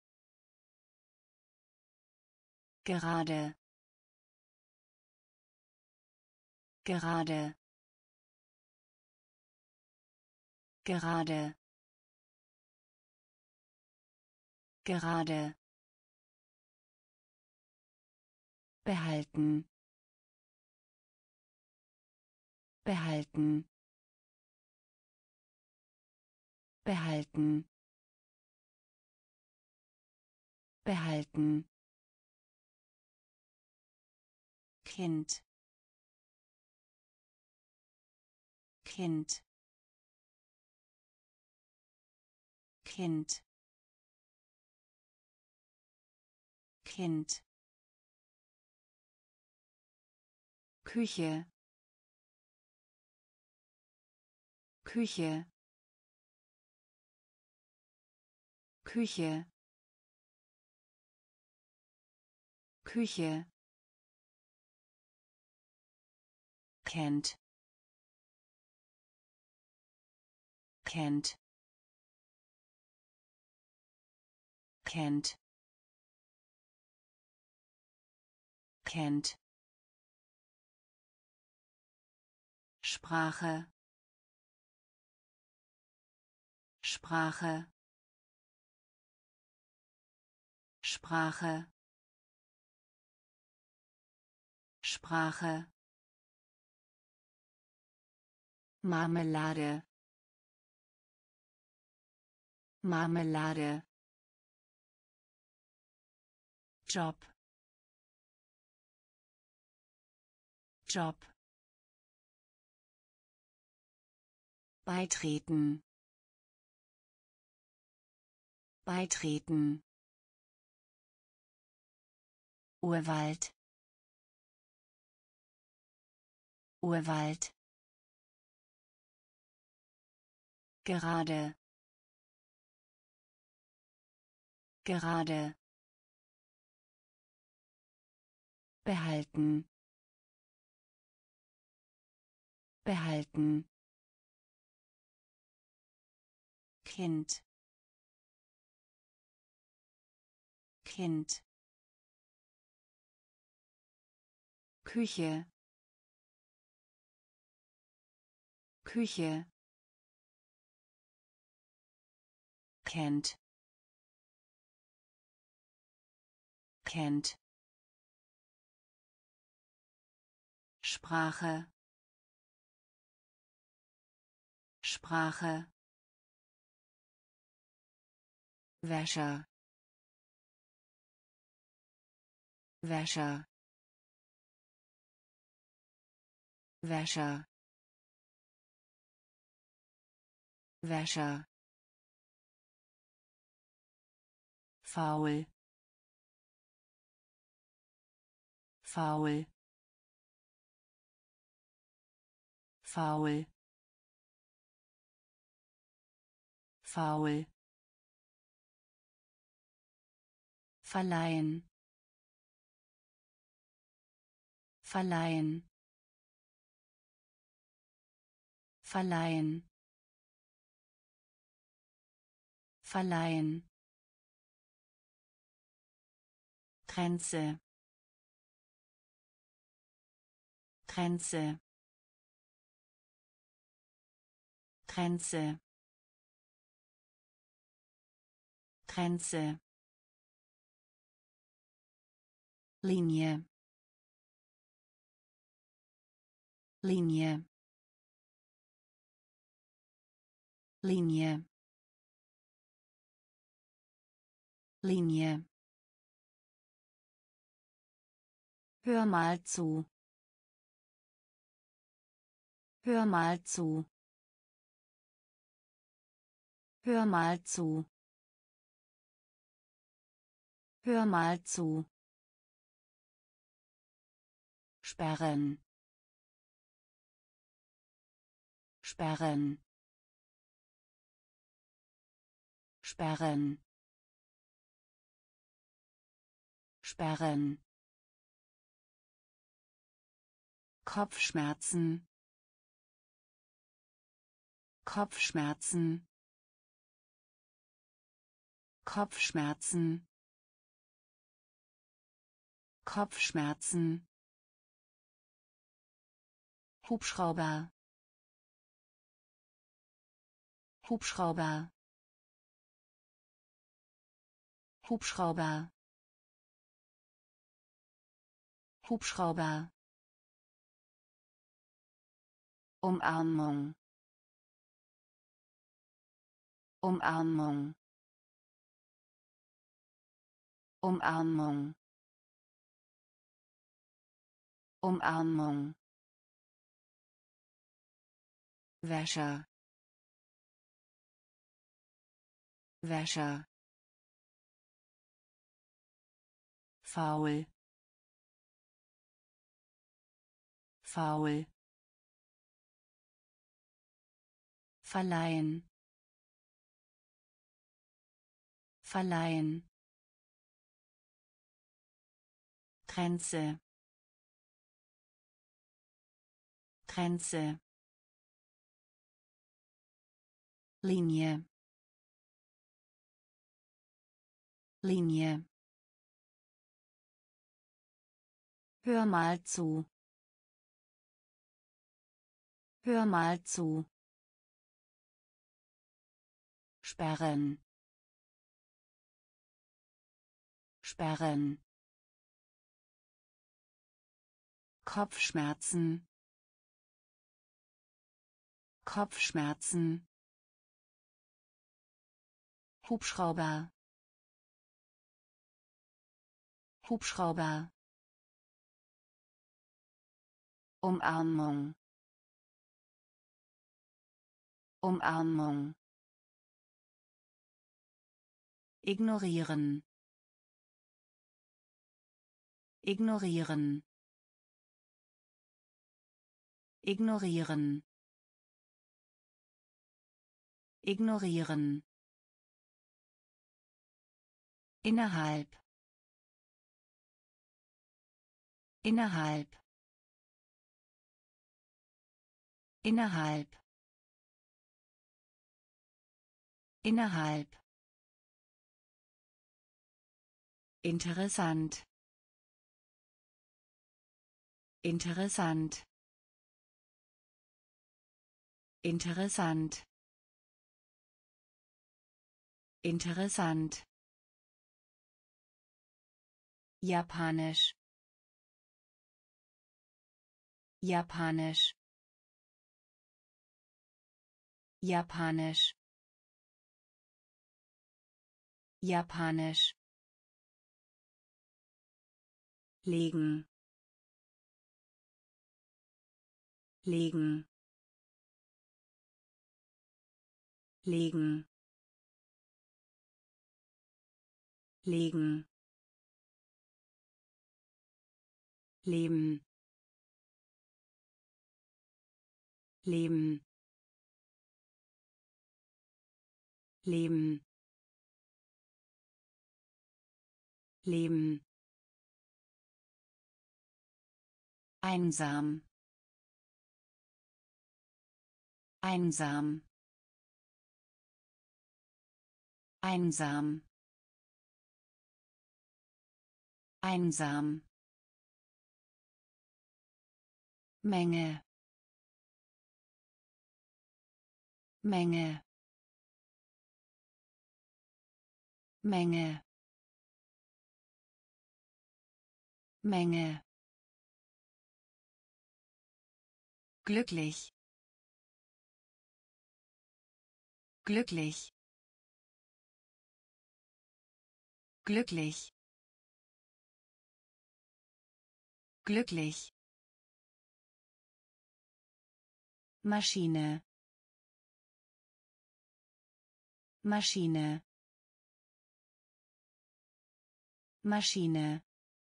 gerade, gerade, gerade, gerade, behalten, behalten, behalten, behalten, Kind, Kind, Kind, Kind, Küche, Küche, Küche, Küche, kennt, kennt, kennt, kennt, Sprache, Sprache, Sprache, Sprache, Marmelade, Marmelade, Job, Job, beitreten, beitreten, Urwald, Urwald, gerade, gerade, behalten, behalten, Kind, Kind, Küche, Küche, kennt, kennt, Sprache, Sprache, Wäscher, Wäsche Wäsche Wäsche faul faul faul faul verleihen verleihen verleihen verleihen Grenze Grenze Grenze Grenze Linie Linie Linie Linie Hör mal zu. Hör mal zu. Hör mal zu. Hör mal zu. Sperren. Sperren. Sperren. Sperren. Kopfschmerzen. Kopfschmerzen. Kopfschmerzen. Kopfschmerzen. Hubschrauber. Hubschrauber. Hubschrauber. Hubschrauber. Umarmung. Umarmung. Umarmung. Umarmung. Wäsche. Wäsche. Faul. Faul. Verleihen. Verleihen. Grenze. Grenze. Linie. Linie. Hör mal zu. Hör mal zu. Sperren. Sperren. Kopfschmerzen. Kopfschmerzen. Hubschrauber. Hubschrauber. Umarmung. Umarmung. Ignorieren. Ignorieren. Ignorieren. Ignorieren. Innerhalb. Innerhalb. Innerhalb. Innerhalb. Interessant. Interessant. Interessant. Interessant. Japanisch. Japanisch. Japanisch. Japanisch. legen legen legen legen leben leben leben leben einsam einsam einsam einsam Menge Menge Menge Menge glücklich glücklich glücklich glücklich Maschine Maschine Maschine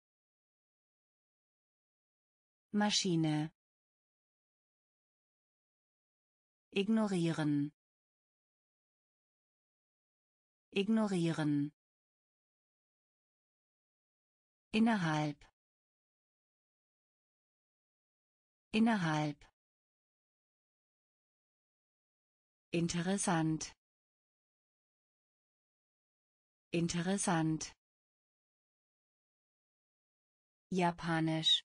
Maschine ignorieren ignorieren innerhalb innerhalb interessant interessant Japanisch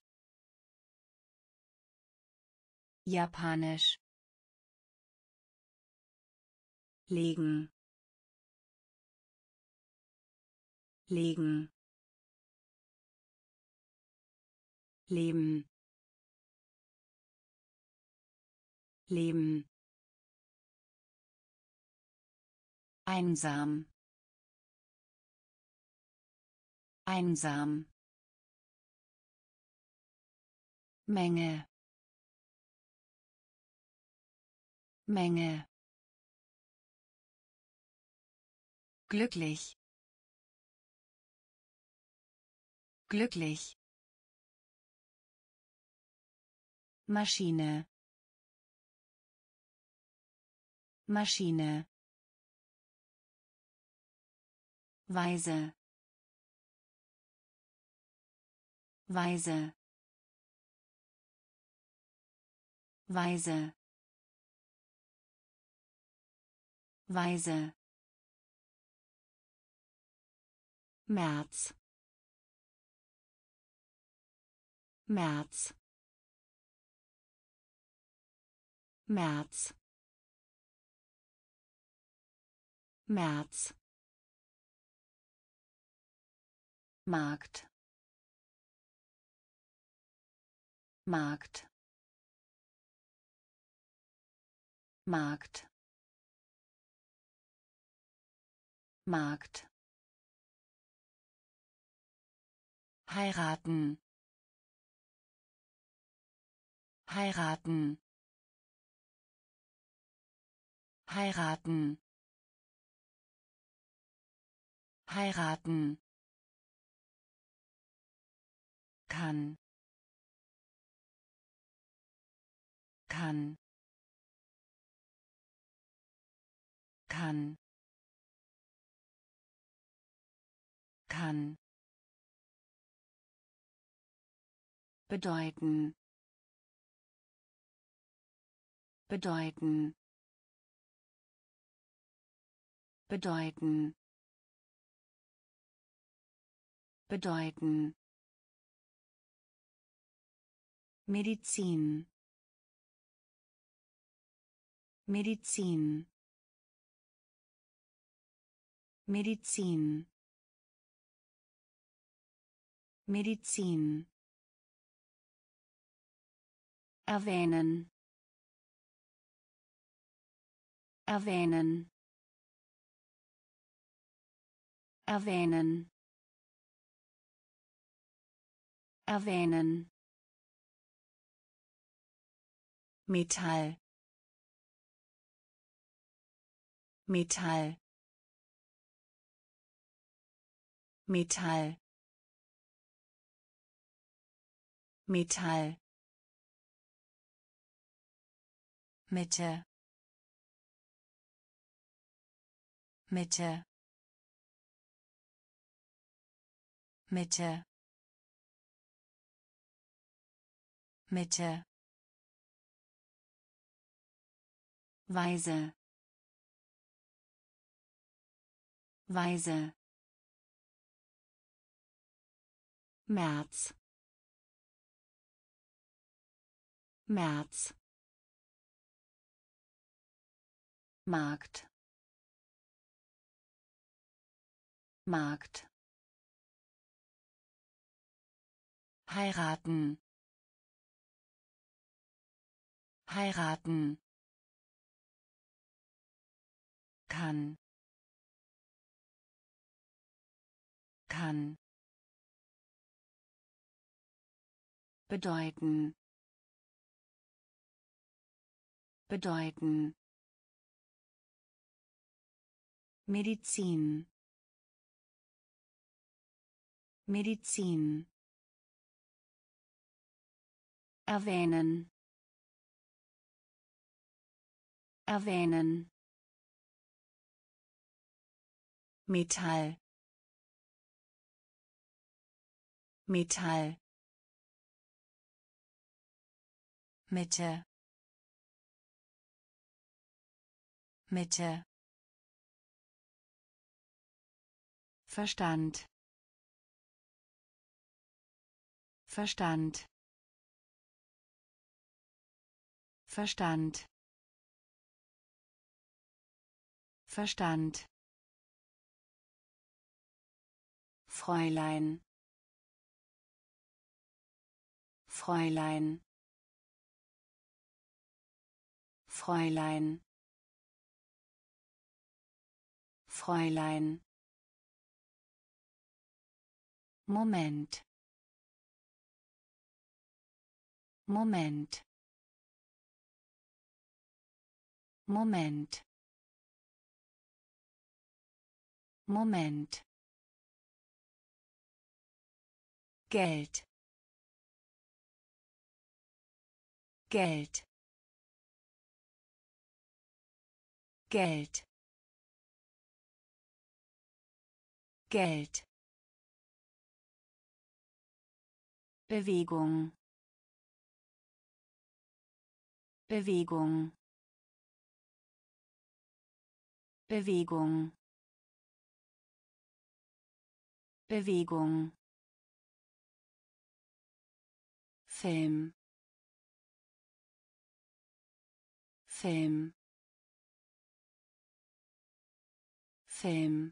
Japanisch legen legen leben leben einsam einsam Menge Menge glücklich glücklich Maschine Maschine Weise Weise Weise Weise März März März März Markt Markt Markt Markt heiraten heiraten heiraten heiraten kann kann kann kann bedeuten bedeuten bedeuten bedeuten Medizin Medizin Medizin Medizin erwähnen erwähnen erwähnen erwähnen, Metall, Metall, Metall, Metall, Mitte, Mitte, Mitte, Mitte, weise, weise, März, März, Markt, Markt, heiraten, heiraten, kann, kann, bedeuten, bedeuten, Medizin, Medizin, erwähnen, erwähnen, Metall, Metall, Mitte, Mitte, Verstand, Verstand, Verstand, Verstand, Fräulein, Fräulein, Fräulein, Fräulein, Moment, Moment, Moment, Moment, Geld, Geld, Geld, Geld, Bewegung, Bewegung, Bewegung, Bewegung, Film, Film, Film,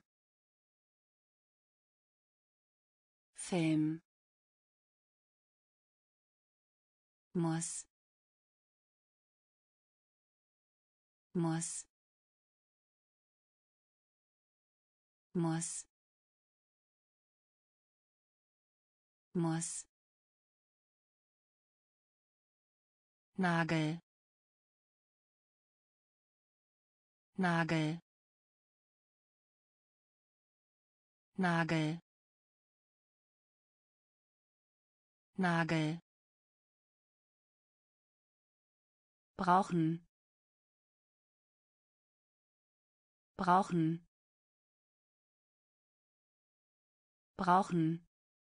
Film, muss, muss, muss, muss, Nagel, Nagel, Nagel, Nagel, brauchen, brauchen, brauchen,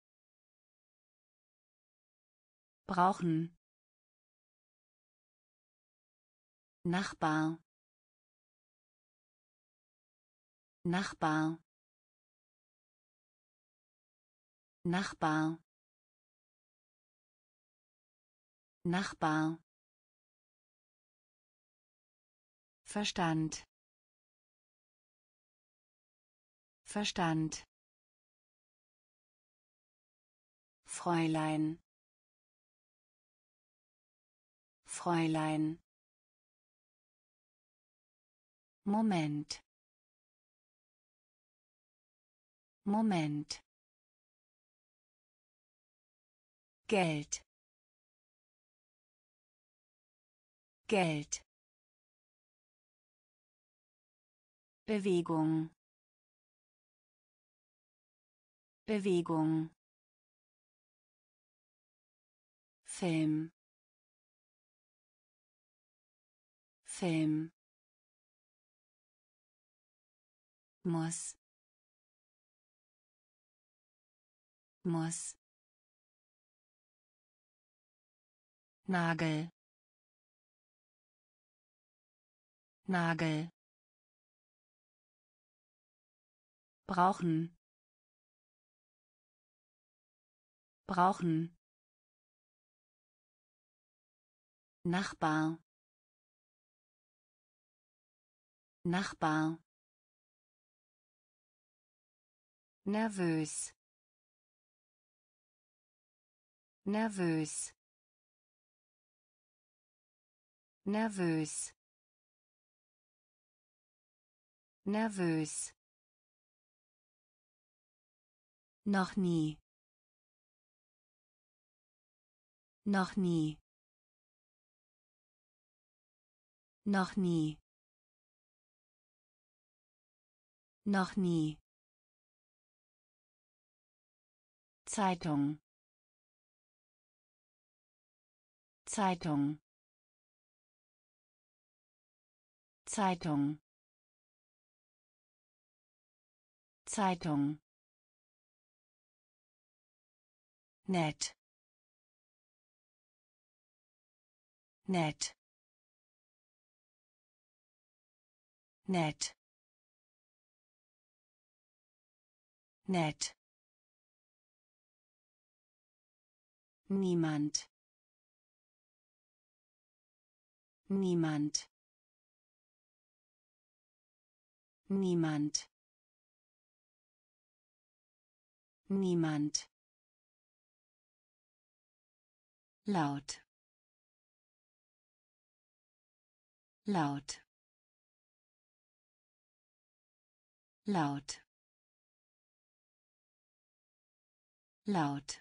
brauchen, Nachbar, Nachbar, Nachbar, Nachbar, Verstand, Verstand, Fräulein, Fräulein, Moment, Moment, Geld, Geld, Bewegung, Bewegung, Film, Film, muss, muss, Nagel, Nagel, brauchen, brauchen, Nachbar, Nachbar, nervös, nervös, nervös, nervös, noch nie, noch nie, noch nie, noch nie, Zeitung, Zeitung, Zeitung, Zeitung, nett, nett, nett, nett, niemand, niemand, niemand, niemand, laut, laut, laut, laut,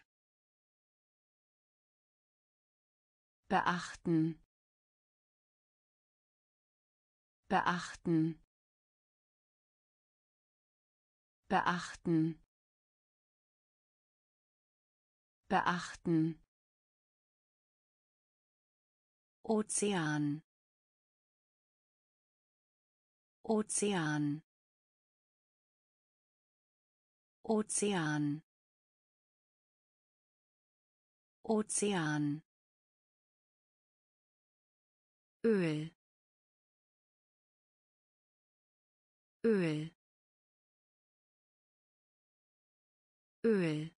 beachten, beachten, beachten, beachten, Ozean, Ozean, Ozean, Ozean, Öl, Öl, Öl,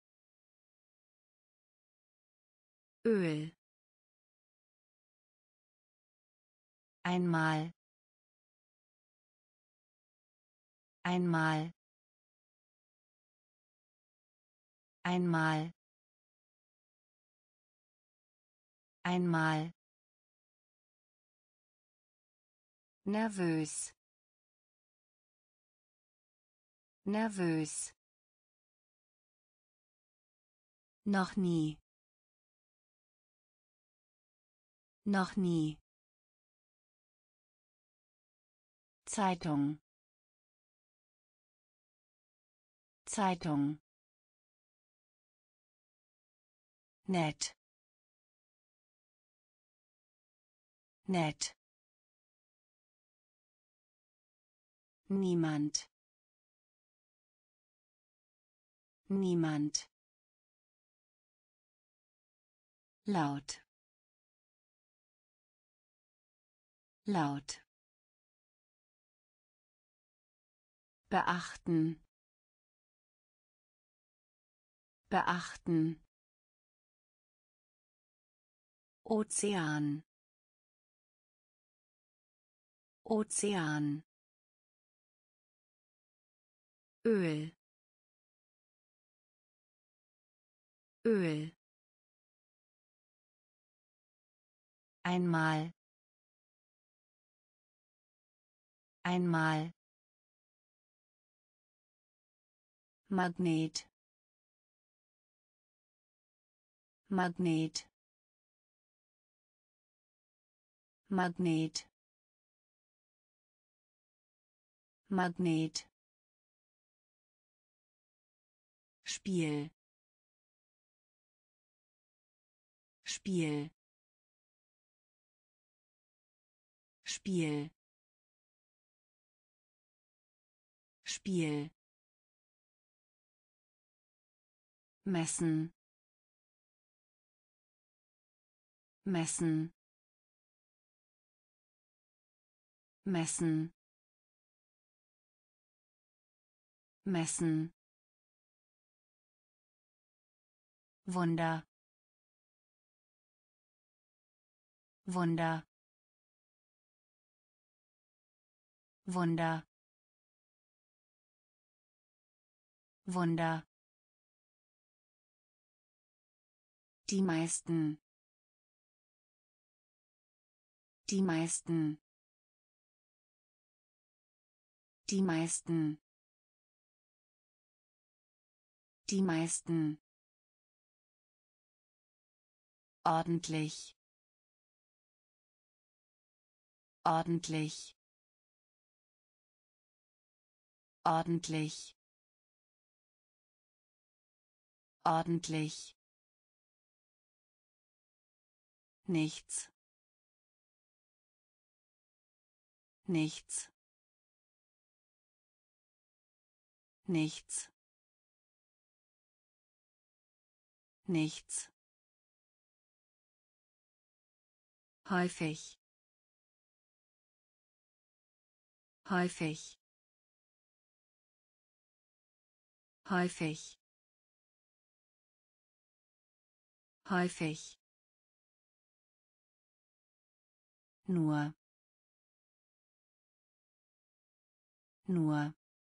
Öl, einmal, einmal, einmal, einmal, nervös, nervös, noch nie, noch nie, Zeitung, Zeitung, nett, nett, niemand, niemand, laut, laut, beachten, beachten, Ozean, Ozean, Öl, Öl, einmal, einmal, Magnet, Magnet, Magnet, Magnet, Spiel, Spiel, Spiel, Spiel, messen, messen, messen, messen, Wunder, Wunder, Wunder, Wunder. Die meisten. Die meisten. Die meisten. Die meisten. Ordentlich. Ordentlich. Ordentlich. Ordentlich. Nichts. Nichts. Nichts. Nichts. Häufig. Häufig. Häufig. Häufig. Nur. Nur.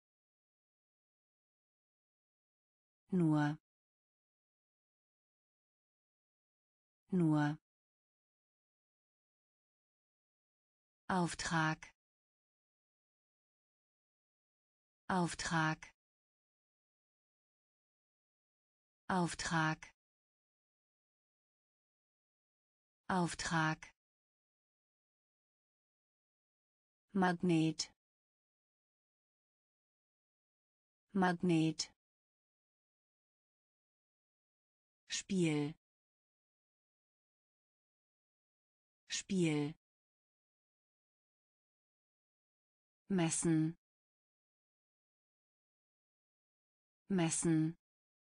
Nur. Nur. Auftrag. Auftrag. Auftrag. Auftrag. Magnet, Magnet, Spiel, Spiel, messen, messen,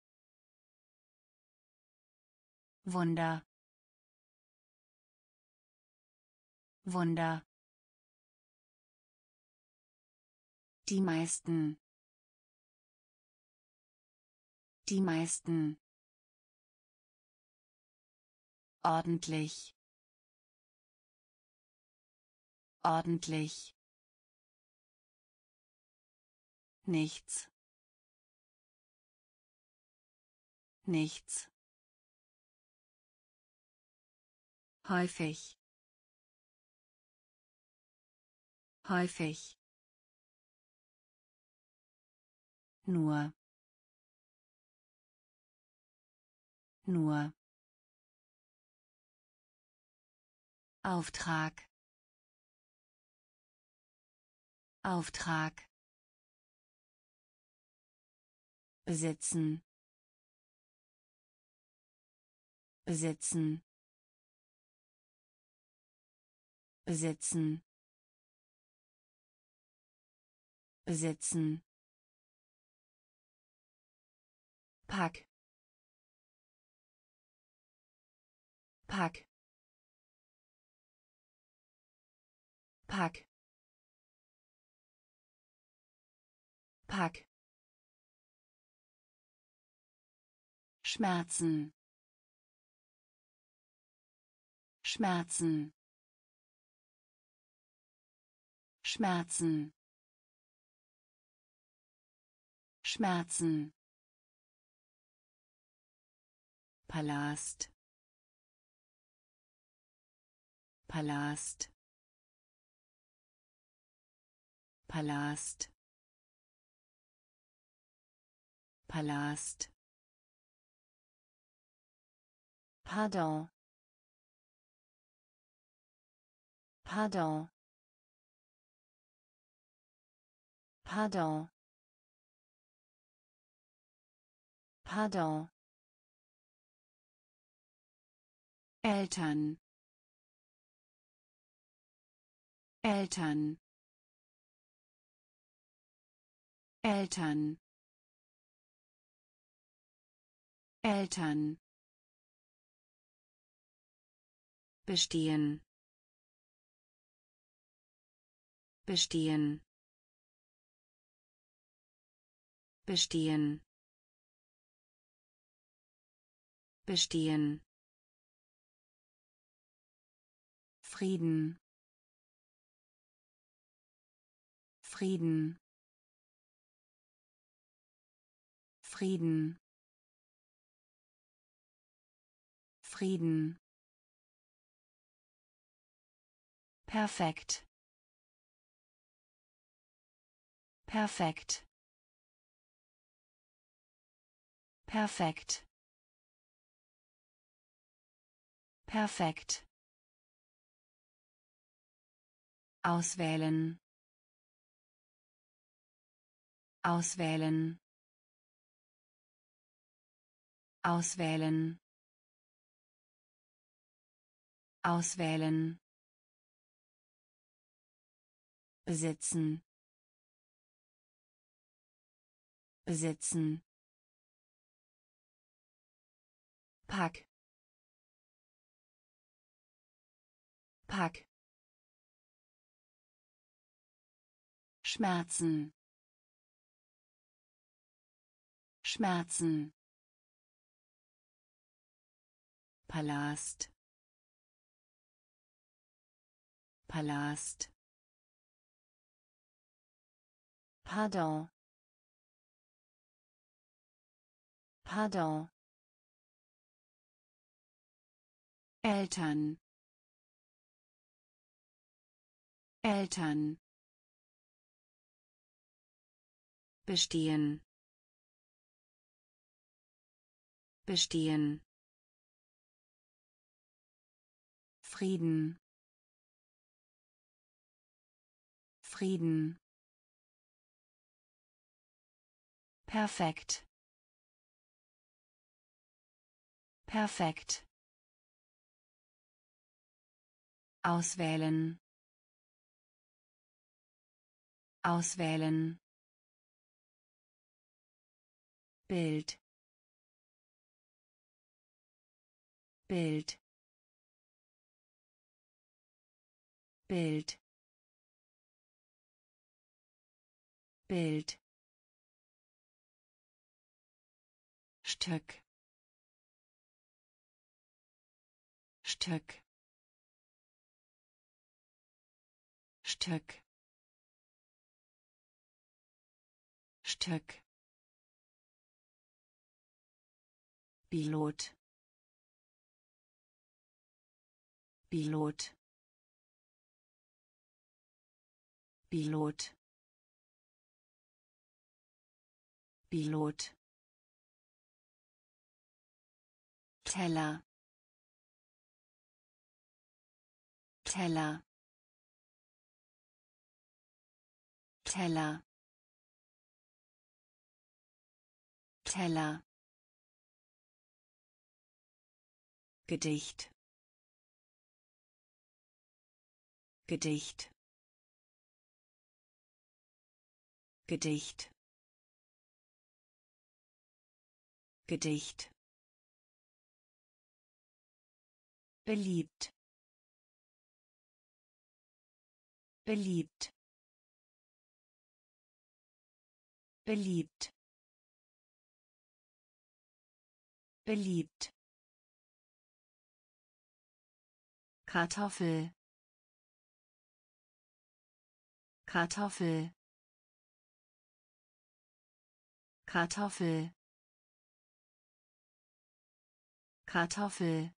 Wunder, Wunder. Die meisten. Die meisten. Ordentlich. Ordentlich. Nichts. Nichts. Häufig. Häufig. Nur. Nur. Auftrag. Auftrag. Besitzen. Besitzen. Besitzen. Besitzen. Pack. Pack. Pack. Pack. Schmerzen. Schmerzen. Schmerzen. Schmerzen. Palast. Palast. Palast. Palast. Pardon. Pardon. Pardon. Pardon. Eltern. Eltern. Eltern. Eltern. Bestehen. Bestehen. Bestehen. Bestehen. Frieden. Frieden. Frieden. Frieden. Perfekt. Perfekt. Perfekt. Perfekt. Auswählen. Auswählen. Auswählen. Auswählen. Besitzen. Besitzen. Pack. Pack. Schmerzen. Schmerzen. Palast. Palast. Pardon. Pardon. Eltern. Eltern. Bestehen. Bestehen. Frieden. Frieden. Perfekt. Perfekt. Auswählen. Auswählen. Bild. Bild. Bild. Bild. Stück. Stück. Stück. Stück. Pilot. Pilot. Pilot. Pilot. Teller. Teller. Teller. Teller. Gedicht. Gedicht. Gedicht. Gedicht. Beliebt. Beliebt. Beliebt. Beliebt. Kartoffel. Kartoffel. Kartoffel. Kartoffel.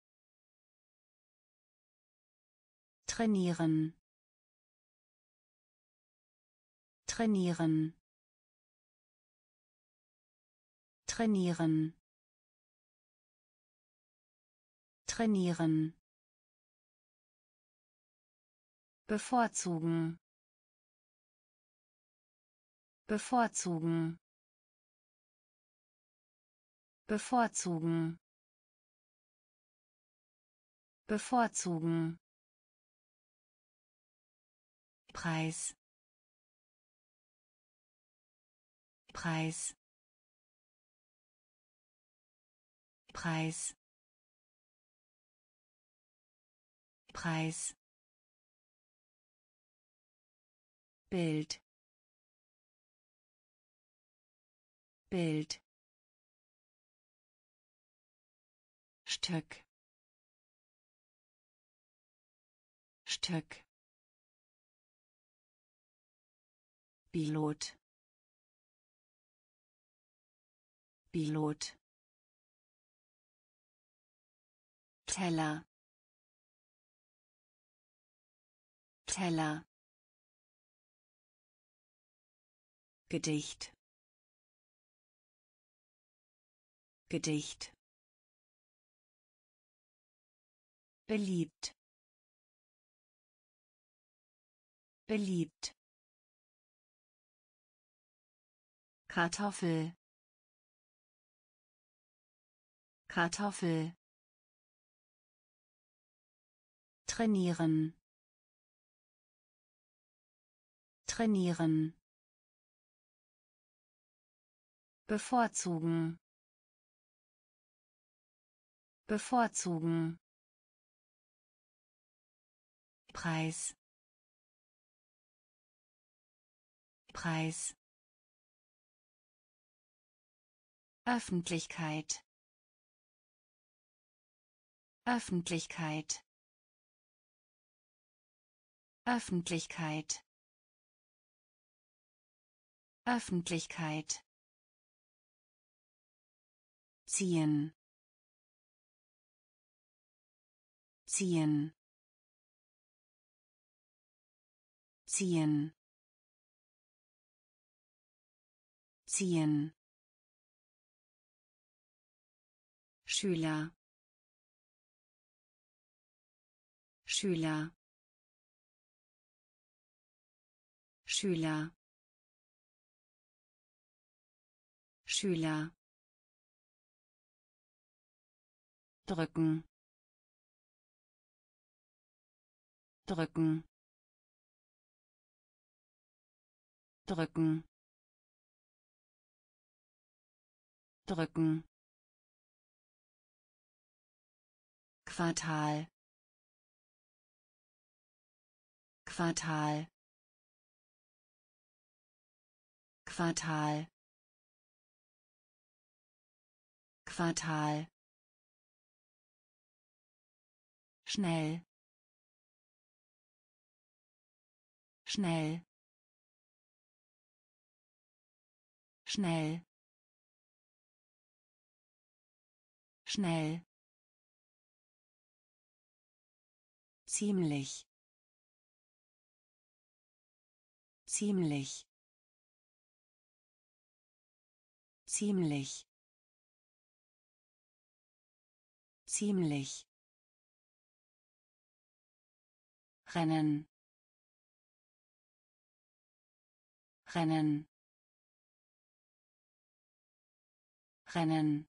Trainieren. Trainieren. Trainieren. trainieren, bevorzugen, bevorzugen, bevorzugen, bevorzugen, Preis, Preis, Preis, Preis, Bild, Bild, Stück, Stück, Pilot, Pilot, Teller, Teller, Gedicht, Gedicht, beliebt, beliebt, Kartoffel, Kartoffel, trainieren, trainieren, bevorzugen, bevorzugen, Preis, Preis, Öffentlichkeit, Öffentlichkeit, Öffentlichkeit, Öffentlichkeit, ziehen, ziehen, ziehen, ziehen, Schüler, Schüler, Schüler, Schüler, drücken, drücken, drücken, drücken, Quartal, Quartal, Quartal, Quartal, schnell, schnell, schnell, schnell, ziemlich, ziemlich, ziemlich, ziemlich, rennen, rennen, rennen,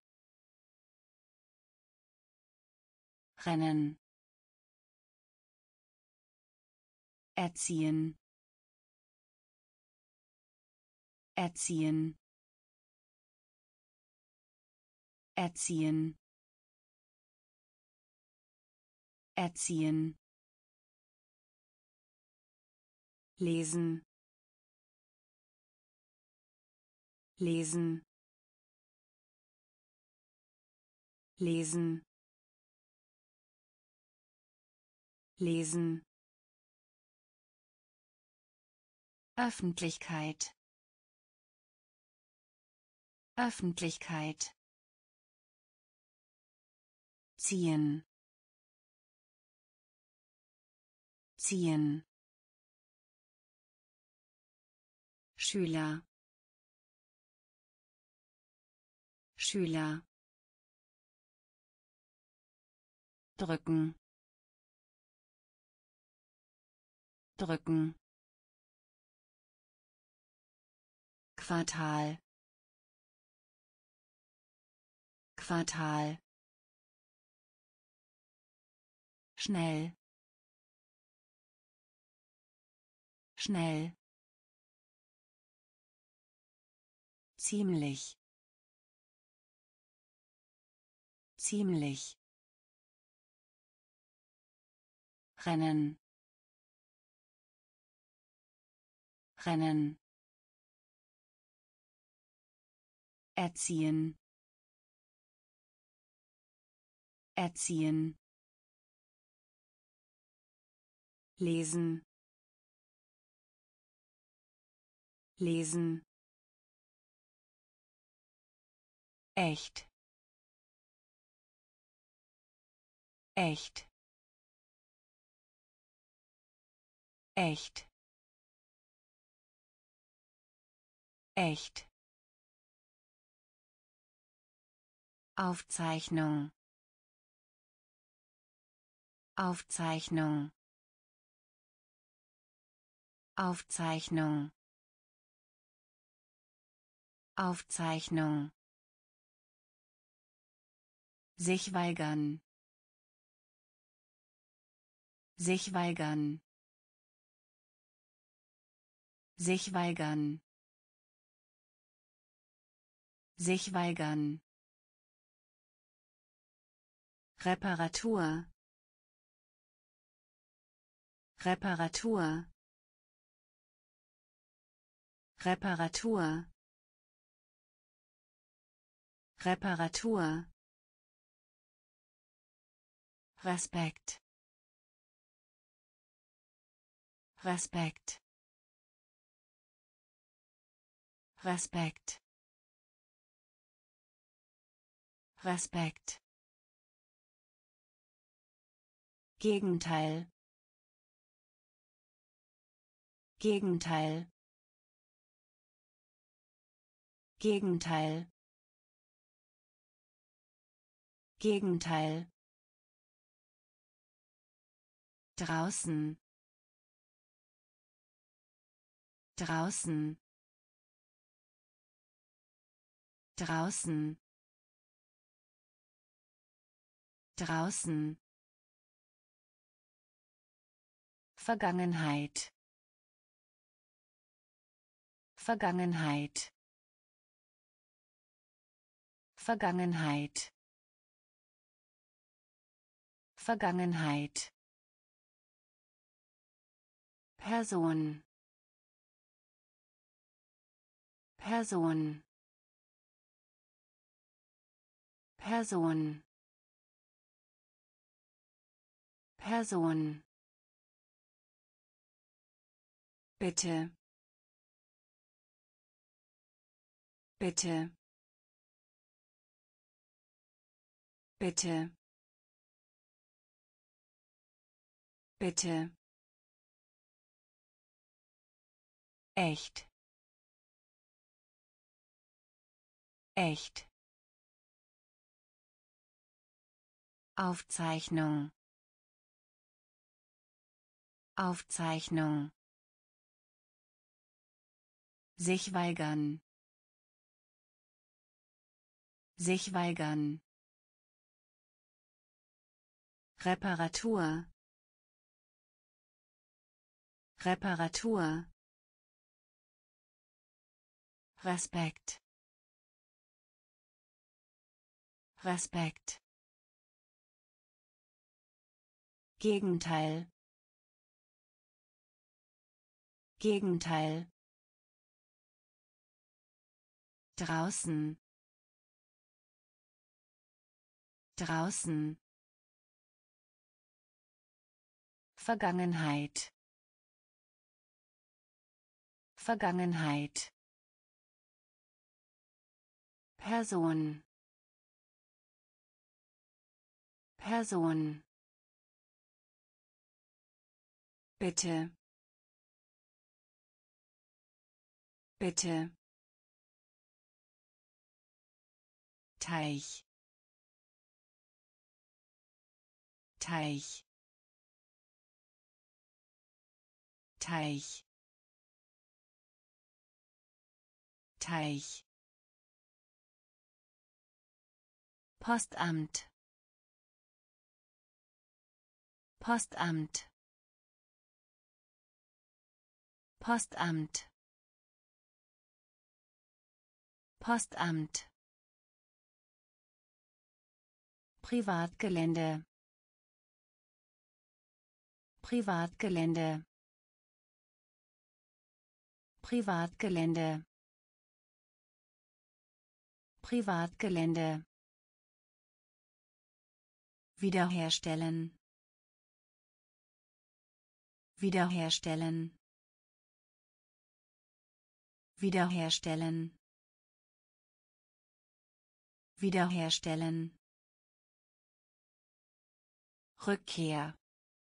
rennen, erziehen, erziehen, erziehen, erziehen, lesen, lesen, lesen, lesen, Öffentlichkeit, Öffentlichkeit, ziehen, ziehen, Schüler, Schüler, drücken, drücken, Quartal, Quartal, schnell, schnell, ziemlich, ziemlich, rennen, rennen, erziehen, erziehen, lesen, lesen, echt, echt, echt, echt, Aufzeichnung, Aufzeichnung, Aufzeichnung, Aufzeichnung, sich weigern, sich weigern, sich weigern, sich weigern, Reparatur, Reparatur, Reparatur, Reparatur, Respekt, Respekt, Respekt, Respekt, Gegenteil, Gegenteil, Gegenteil, Gegenteil, draußen, draußen, draußen, draußen, Vergangenheit, Vergangenheit, Vergangenheit, Vergangenheit, Person, Person, Person, Person, bitte, bitte, bitte, bitte, echt, echt, Aufzeichnung, Aufzeichnung, sich weigern, sich weigern, Reparatur, Reparatur, Respekt, Respekt, Gegenteil, Gegenteil, draußen, draußen, Vergangenheit, Vergangenheit, Person, Person, bitte, bitte, Teich, Teich, Teich, Teich. Postamt, Postamt, Postamt, Postamt. Privatgelände, Privatgelände, Privatgelände, Privatgelände. Wiederherstellen, Wiederherstellen, Wiederherstellen, Wiederherstellen. Rückkehr,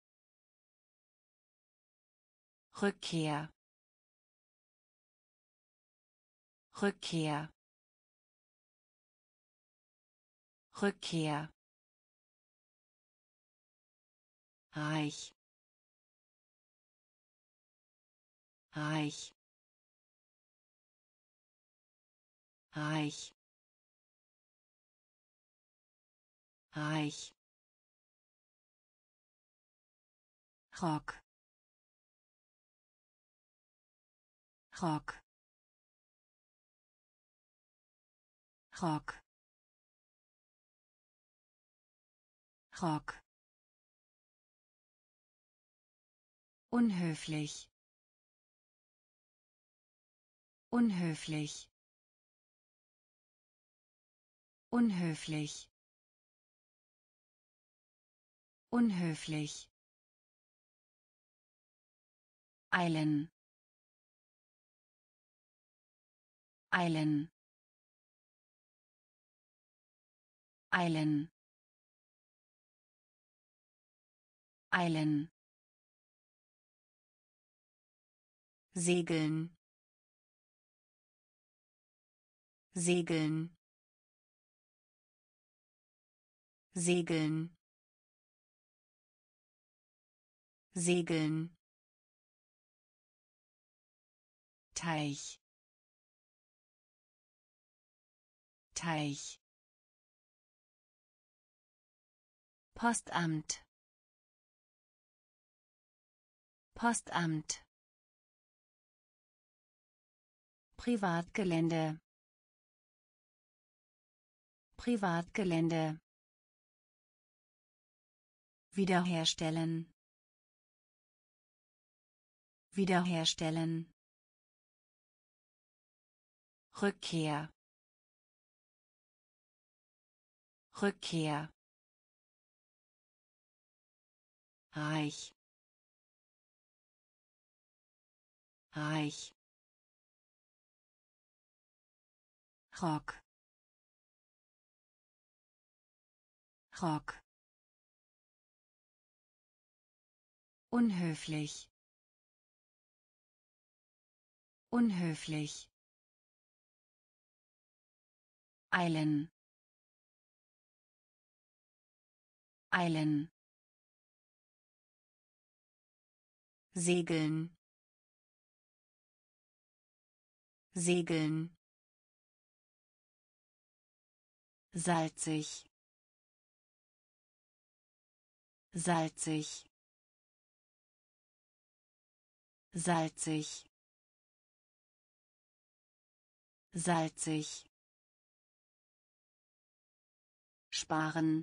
Rückkehr, Rückkehr, Rückkehr. Reich, reich, reich, reich. Rock, Rock, Rock, Rock. Unhöflich, unhöflich, unhöflich, unhöflich. Eilen, eilen, eilen, eilen. Segeln, Segeln, Segeln, Segeln. Teich, Teich. Postamt, Postamt. Privatgelände, Privatgelände. Wiederherstellen, Wiederherstellen. Rückkehr, Rückkehr. Reich, reich. Rock, Rock. Unhöflich, unhöflich. Eilen, eilen. Segeln, Segeln. Salzig, salzig, salzig, salzig. Sparen,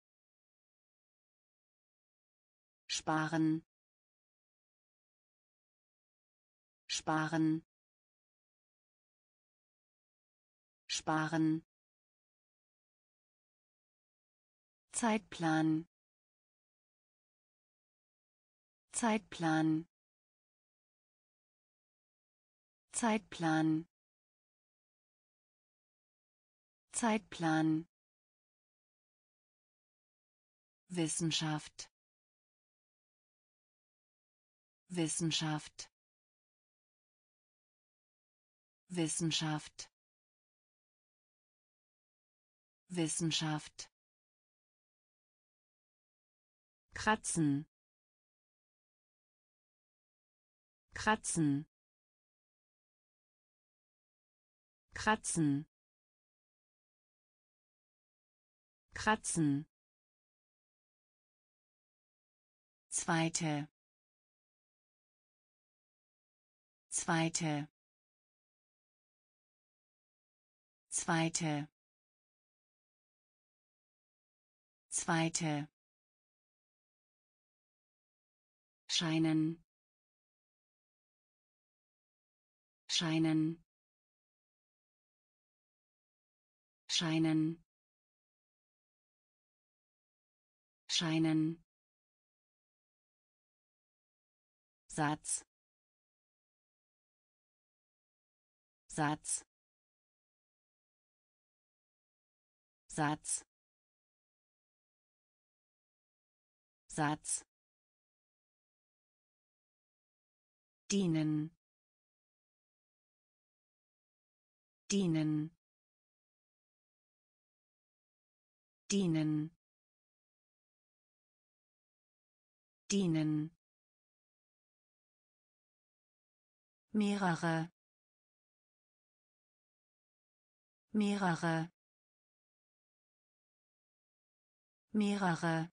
sparen, sparen, sparen. Zeitplan, Zeitplan, Zeitplan, Zeitplan. Wissenschaft, Wissenschaft, Wissenschaft, Wissenschaft. kratzen, kratzen, kratzen, kratzen, zweite, zweite, zweite, zweite, scheinen, scheinen, scheinen, scheinen, Satz, Satz, Satz, Satz, dienen, dienen, dienen, dienen, mehrere, mehrere, mehrere,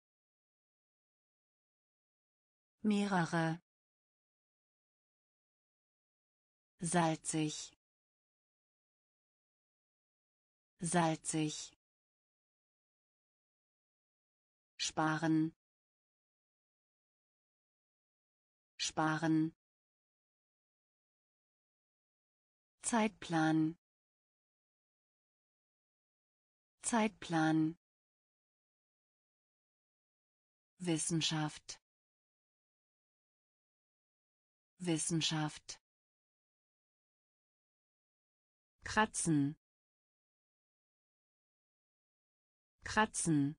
mehrere, salzig, salzig, sparen, sparen, Zeitplan, Zeitplan, Wissenschaft, Wissenschaft, kratzen, kratzen,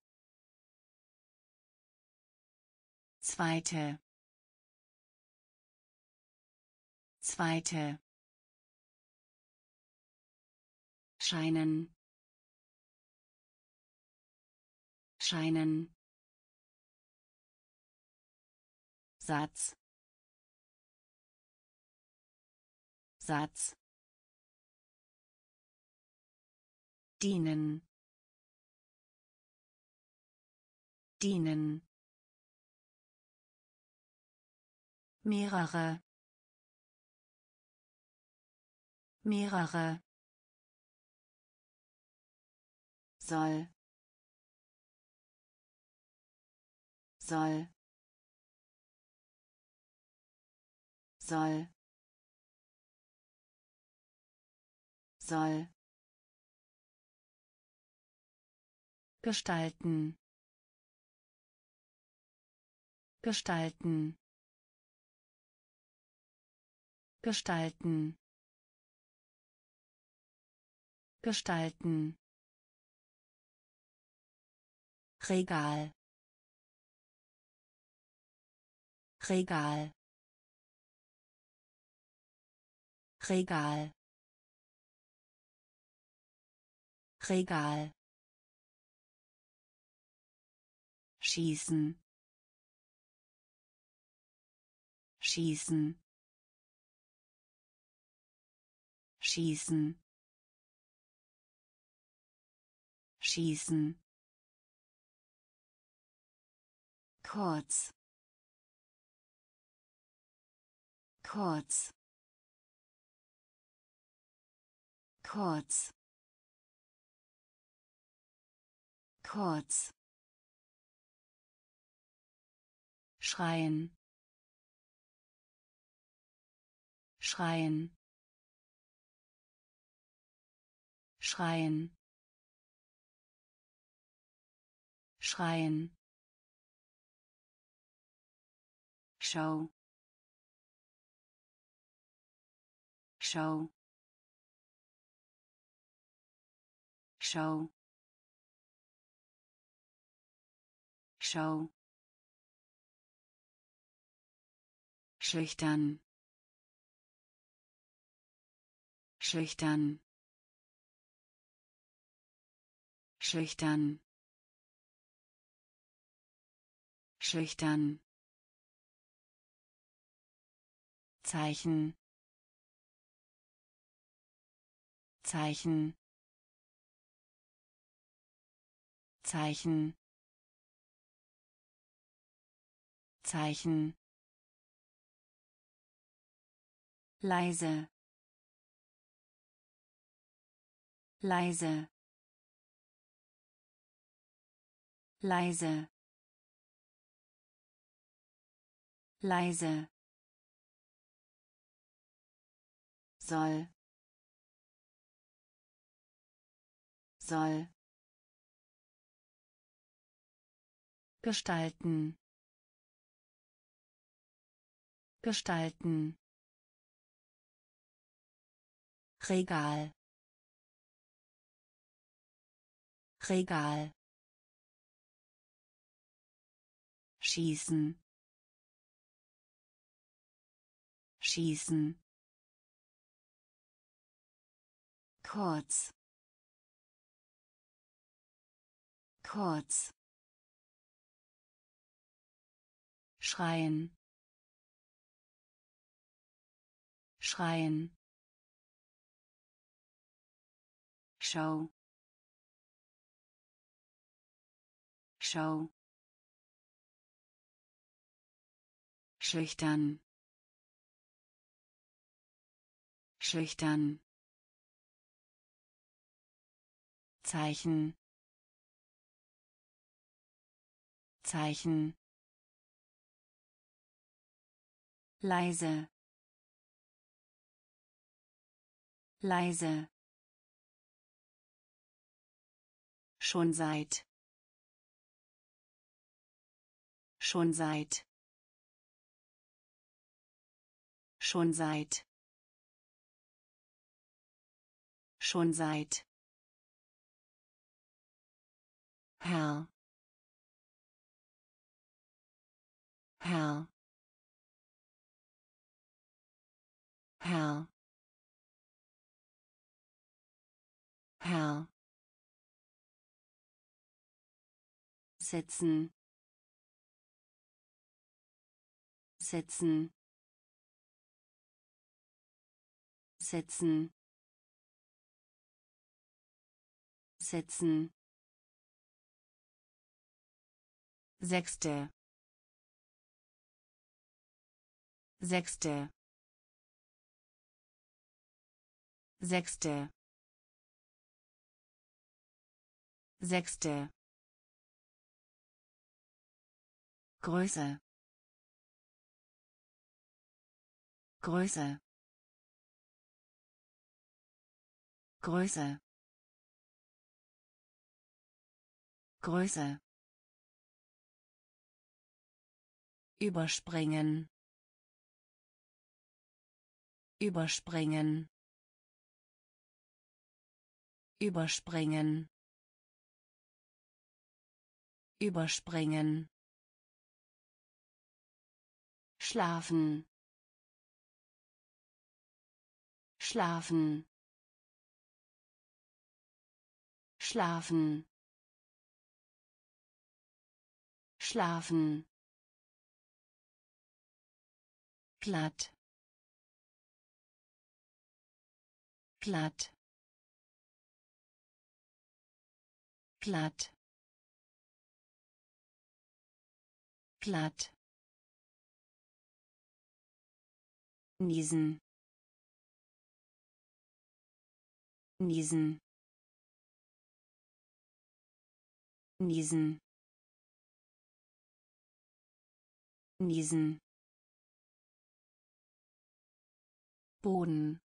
zweite, zweite, scheinen, scheinen, Satz, Satz, dienen, dienen, mehrere, mehrere, soll, soll, soll, soll, gestalten, gestalten, gestalten, gestalten, Regal, Regal, Regal, Regal, schießen, schießen, schießen, schießen, kurz, kurz, kurz, kurz, schreien, schreien, schreien, schreien, Show, Show, Show, Show, schüchtern, schüchtern, schüchtern, schüchtern, Zeichen, Zeichen, Zeichen, Zeichen, leise, leise, leise, leise, soll, soll, gestalten, gestalten, Regal, Regal, schießen, schießen, kurz, kurz, schreien, schreien, Schau, Schau, schüchtern, schüchtern, Zeichen, Zeichen, leise, leise, schon seit, schon seit, schon seit, schon seit, Herr, Herr, Herr, Herr, setzen, setzen, setzen, setzen, sechste, sechste, sechste, sechste, Größe, Größe, Größe, Größe, überspringen, überspringen, überspringen, überspringen, schlafen, schlafen, schlafen, schlafen, platt, platt, platt, platt, niesen, niesen, niesen, niesen, Boden,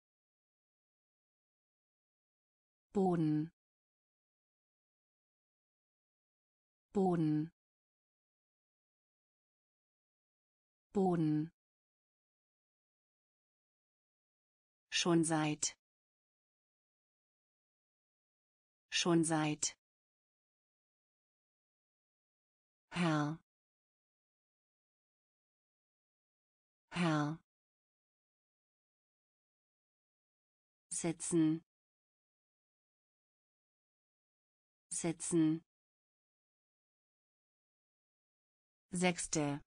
Boden, Boden, Boden, schon seit, schon seit, Herr, Herr, setzen, setzen, Sechste.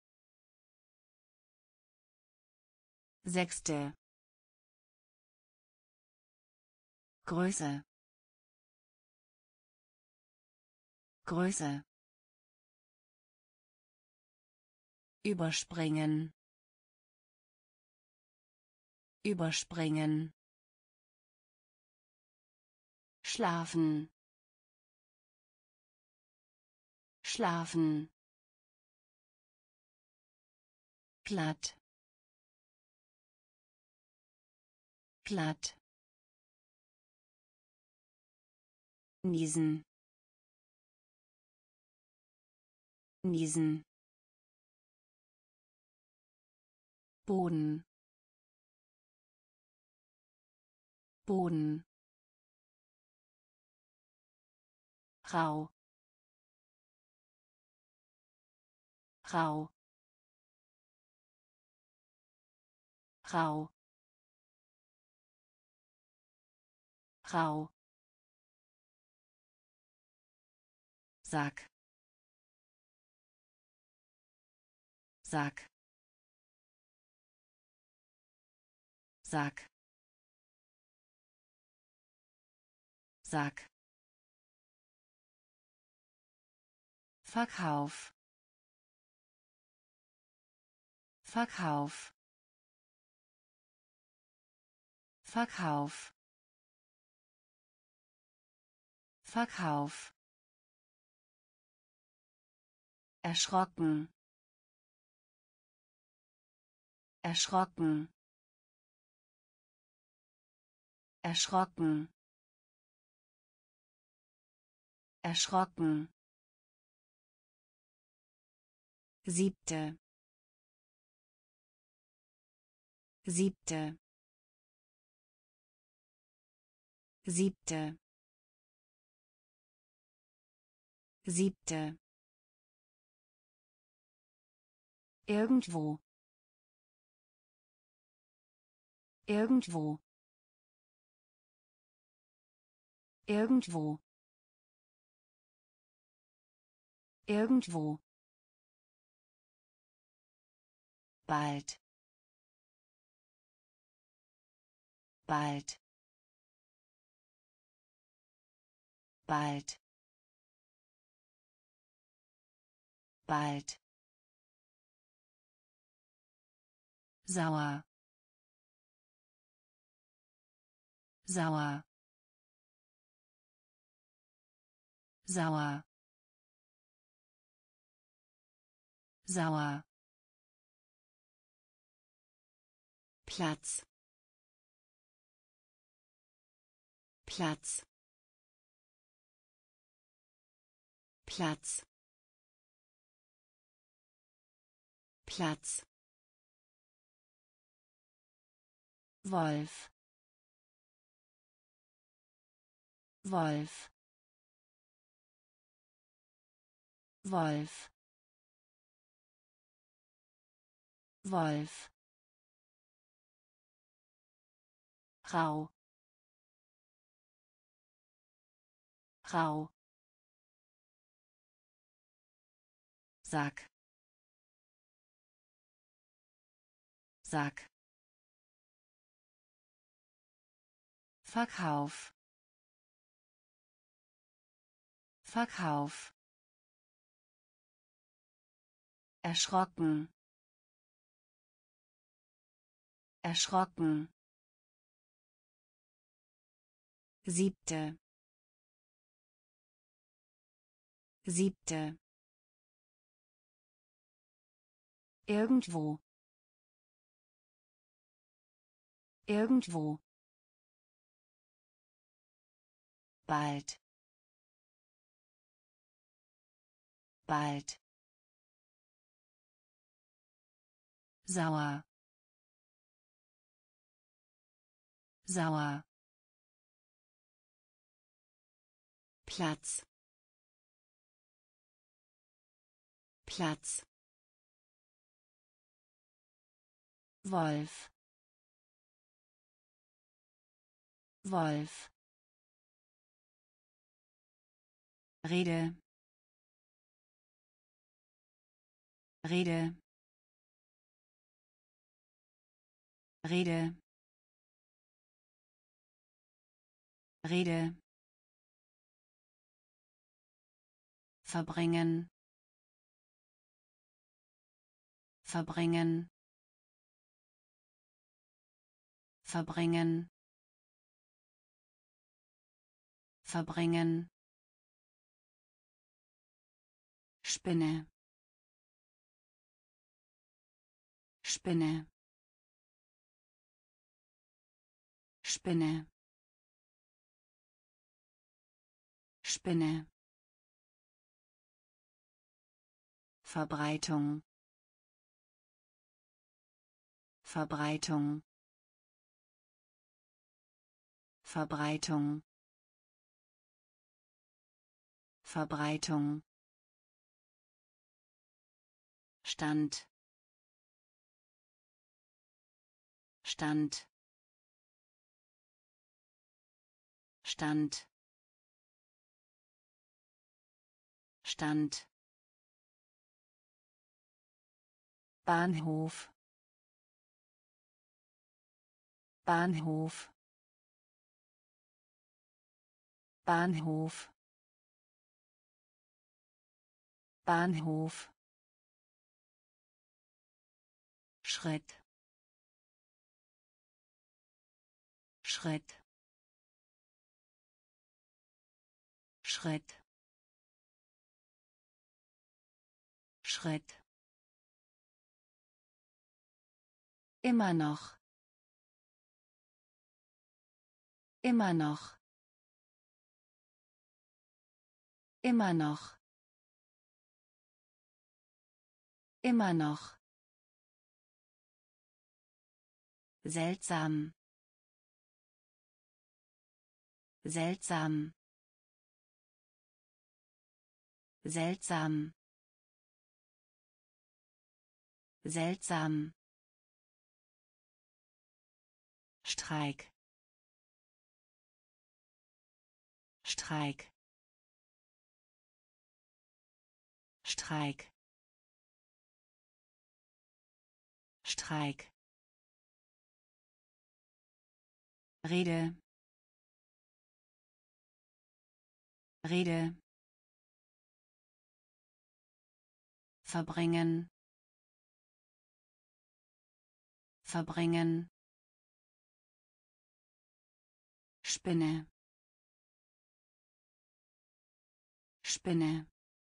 Sechste. Größe. Größe. Überspringen. Überspringen. Schlafen. Schlafen. Platt. Platt. Niesen. Niesen. Boden. Boden. Rau. Rau. Rau. Rau. Sack. Sack. Sack. Sack. Verkauf. Verkauf. Verkauf. Verkauf. Erschrocken. Erschrocken. Erschrocken. Erschrocken. Siebte. Siebte. Siebte. Siebte. Irgendwo. Irgendwo. Irgendwo. Irgendwo. Bald. Bald. Bald. Bald. Sauer. Sauer. Sauer. Sauer. Platz. Platz. Platz. Platz. Wolf. Wolf. Wolf. Wolf. Rau. Rau. Sack. Sack. Verkauf. Verkauf. Erschrocken. Erschrocken. Siebte. Siebte. Irgendwo. Irgendwo. Bald. Bald. Sauer. Sauer. Platz. Platz. Wolf. Wolf. Rede. Rede, Rede, Rede, verbringen, verbringen, verbringen, verbringen, Spinne, Spinne, Spinne, Spinne, Verbreitung, Verbreitung, Verbreitung, Verbreitung, Stand, Stand, Stand, Stand, Bahnhof, Bahnhof, Bahnhof, Bahnhof, Schritt, Schritt, Schritt, Schritt, immer noch, immer noch, immer noch, immer noch, seltsam, seltsam, seltsam, seltsam, Streik, Streik, Streik, Streik, Rede, Rede, verbringen, verbringen, Spinne, Spinne,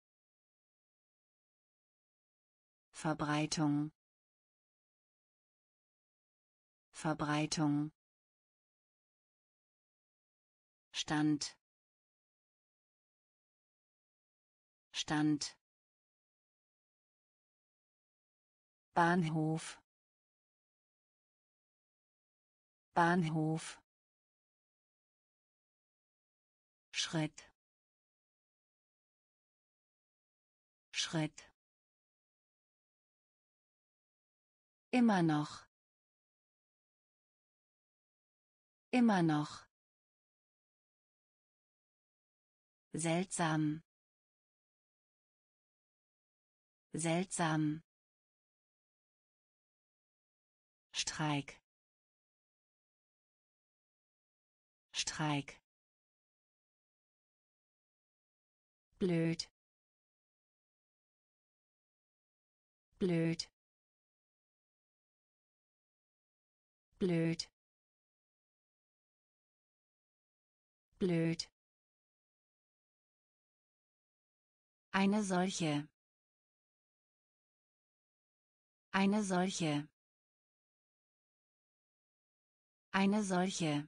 Verbreitung, Verbreitung, Stand, Stand, Bahnhof, Bahnhof, Schritt, Schritt, immer noch, immer noch, seltsam, seltsam, Streik, Streik, blöd, blöd, blöd, blöd, eine solche, eine solche, eine solche,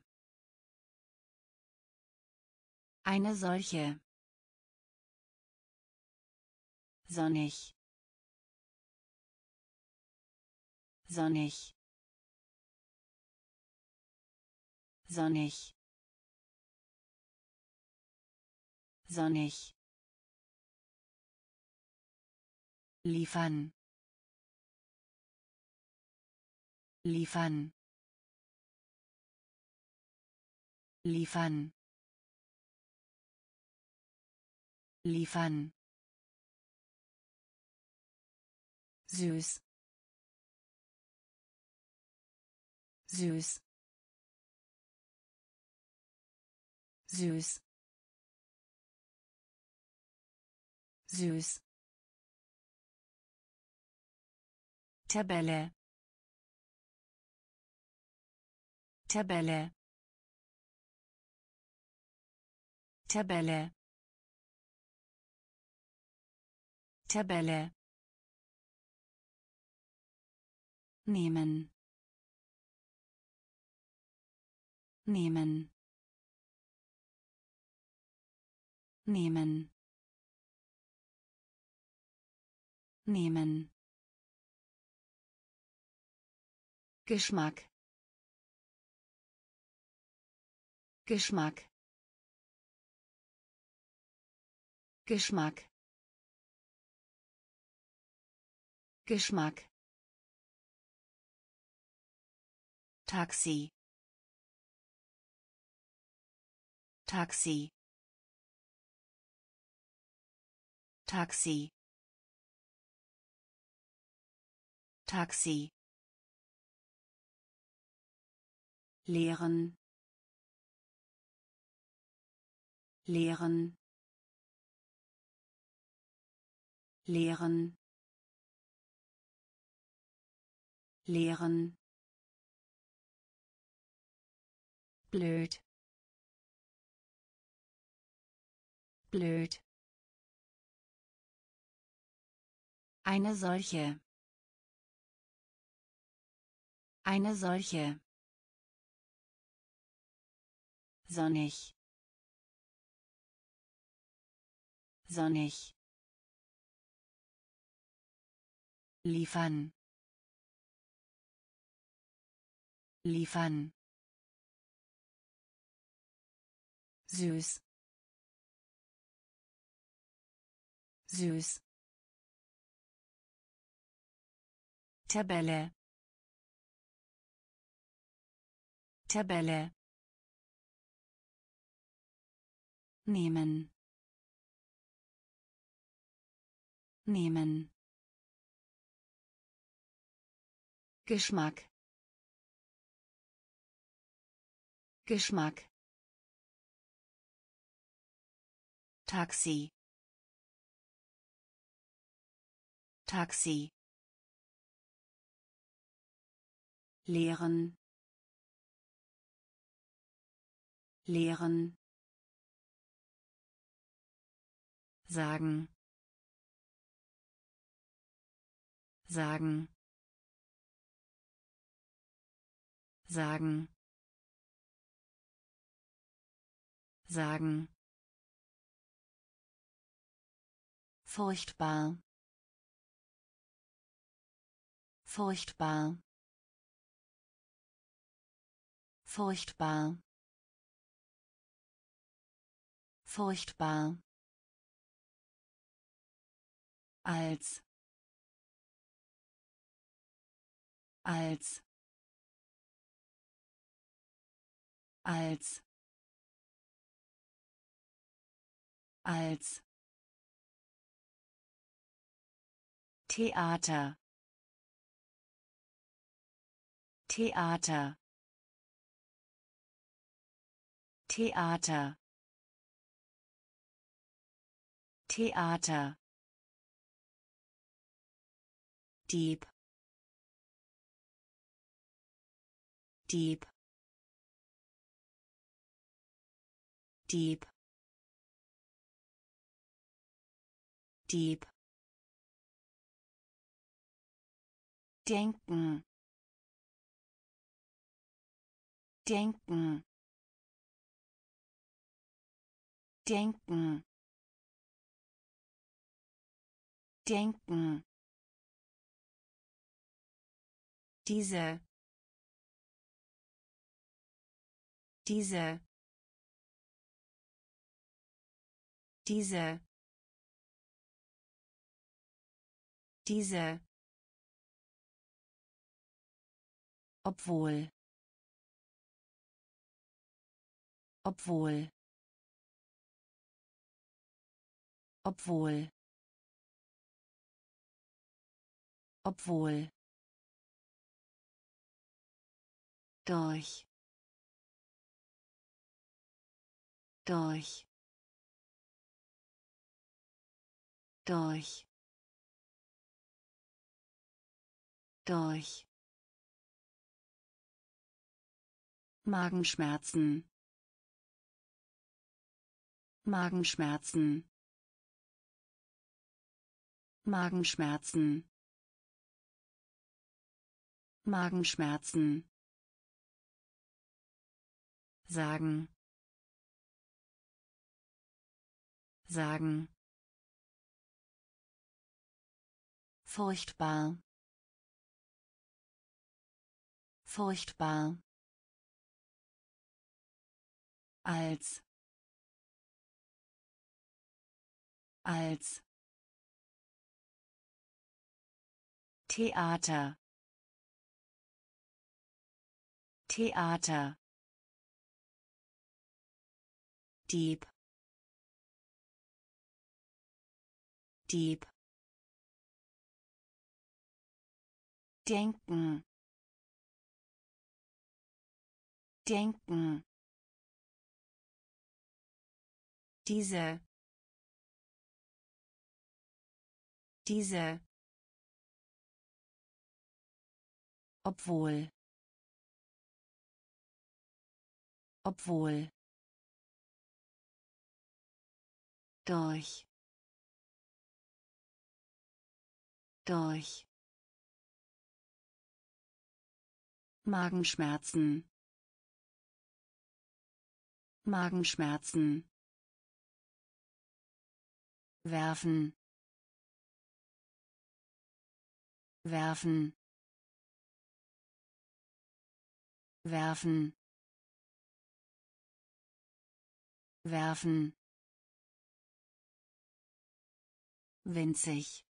eine solche, sonnig, sonnig, sonnig, sonnig, liefern, liefern, liefern, liefern, süß, süß, süß, süß, Tabelle, Tabelle, Tabelle, Tabelle, nehmen, nehmen, nehmen, nehmen, Geschmack, Geschmack, Geschmack, Geschmack, Taxi, Taxi, Taxi, Taxi, lehren, lehren, lehren, lehren, blöd, blöd, eine solche, eine solche, sonnig, sonnig, liefern, liefern, süß, süß, Tabelle, Tabelle, nehmen, nehmen, Geschmack, Geschmack, Taxi, Taxi, lehren, lehren, sagen, sagen, sagen, sagen, furchtbar, furchtbar, furchtbar, furchtbar, als, als, als, als, Theater, Theater, Theater, Theater, Dieb, Dieb, Dieb, Dieb, denken, denken, denken, denken, diese, diese, diese, diese, obwohl, obwohl, obwohl, obwohl, durch, durch, durch, durch, Magenschmerzen, Magenschmerzen, Magenschmerzen, Magenschmerzen, sagen, sagen, furchtbar, furchtbar, als, als, Theater, Theater, Dieb, Dieb, denken, denken, diese, diese, obwohl, obwohl, durch, durch, Magenschmerzen, Magenschmerzen, werfen, werfen, werfen, werfen, winzig,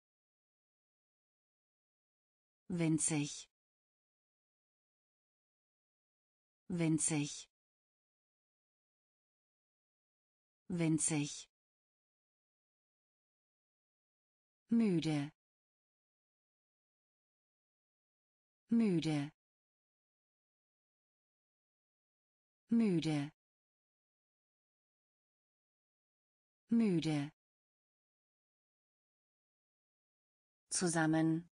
winzig, winzig, winzig, müde, müde, müde, müde, zusammen,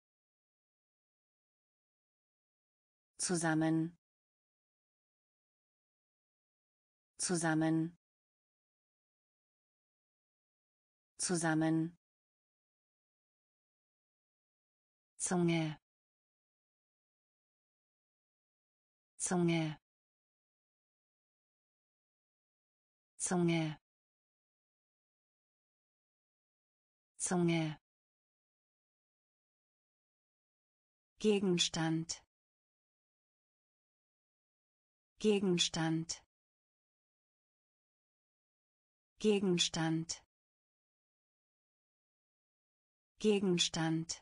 zusammen, zusammen, zusammen, Zunge, Zunge, Zunge, Zunge, Gegenstand, Gegenstand, Gegenstand, Gegenstand,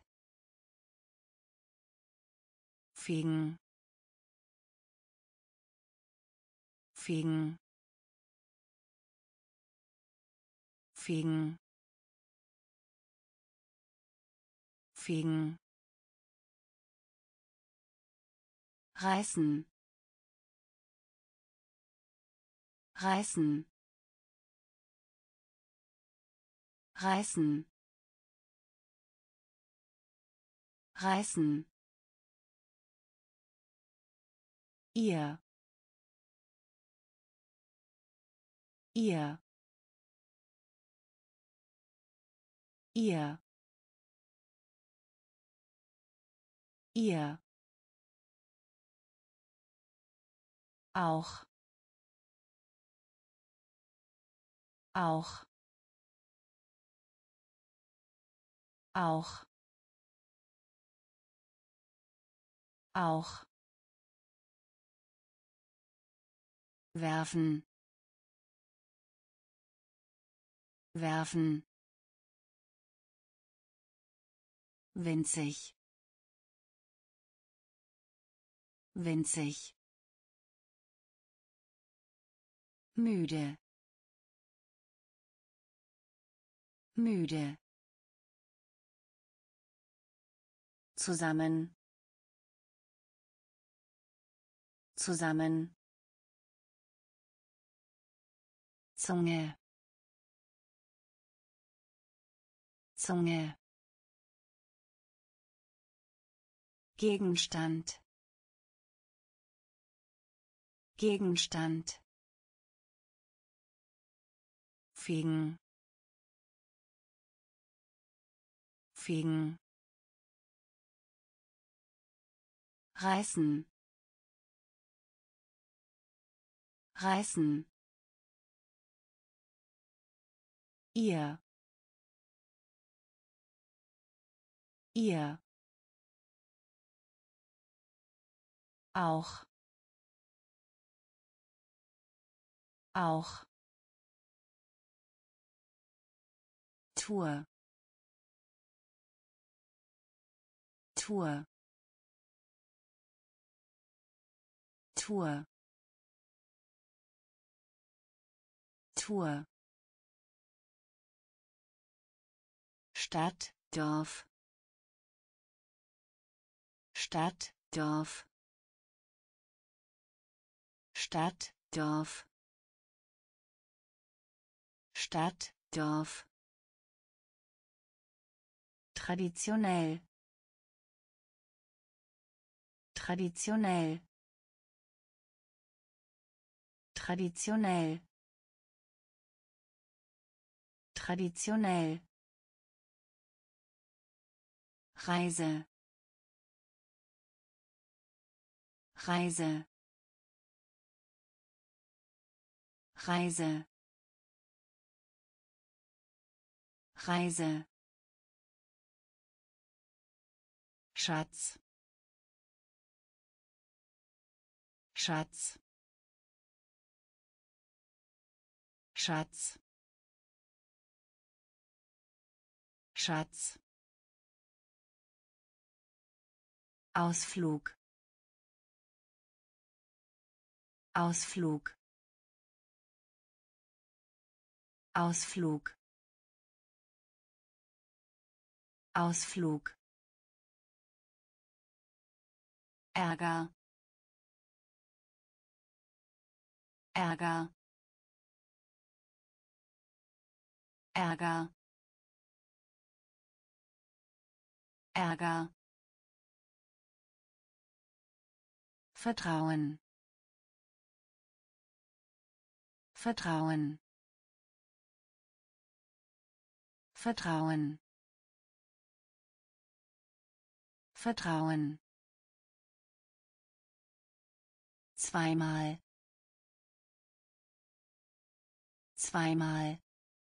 fegen, fegen, fegen, fegen, reißen, reißen, reißen, reißen, ihr, ihr, ihr, ihr, auch, auch, auch, auch, werfen, werfen, winzig, winzig, müde, müde, zusammen zusammen Zunge Zunge Gegenstand Gegenstand fegen fegen reißen reißen ihr ihr auch auch Tour Tour Tour Tour Stadt Dorf Stadt Dorf Stadt Dorf Stadt Dorf traditionell traditionell traditionell traditionell Reise Reise Reise Reise Schatz Schatz Schatz Schatz Ausflug Ausflug Ausflug Ausflug Ärger Ärger Ärger Ärger Vertrauen Vertrauen Vertrauen Vertrauen zweimal zweimal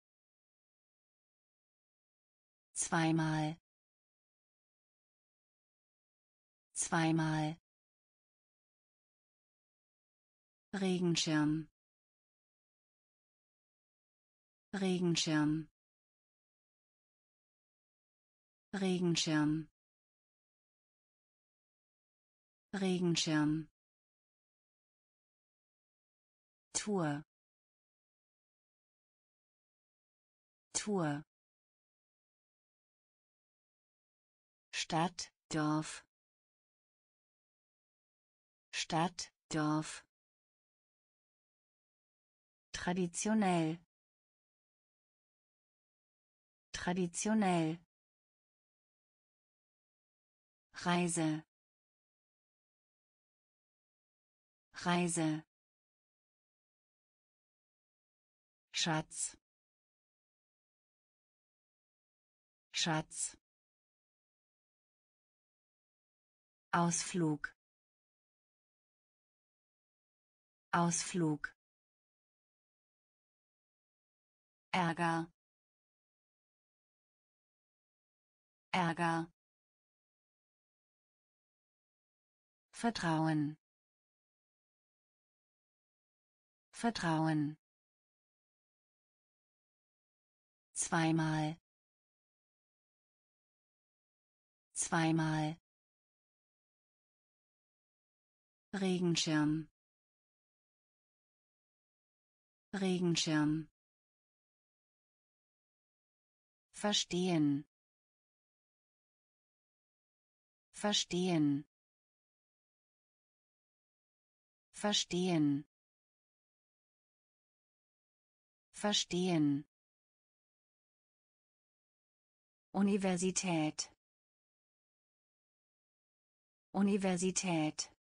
zweimal zweimal Regenschirm Regenschirm Regenschirm Regenschirm Tour Tour Stadt Dorf Stadt Dorf traditionell traditionell Reise Reise Schatz Schatz Ausflug Ausflug Ärger Ärger Vertrauen Vertrauen zweimal zweimal Regenschirm Regenschirm verstehen Verstehen. Verstehen. Verstehen. Universität. Universität.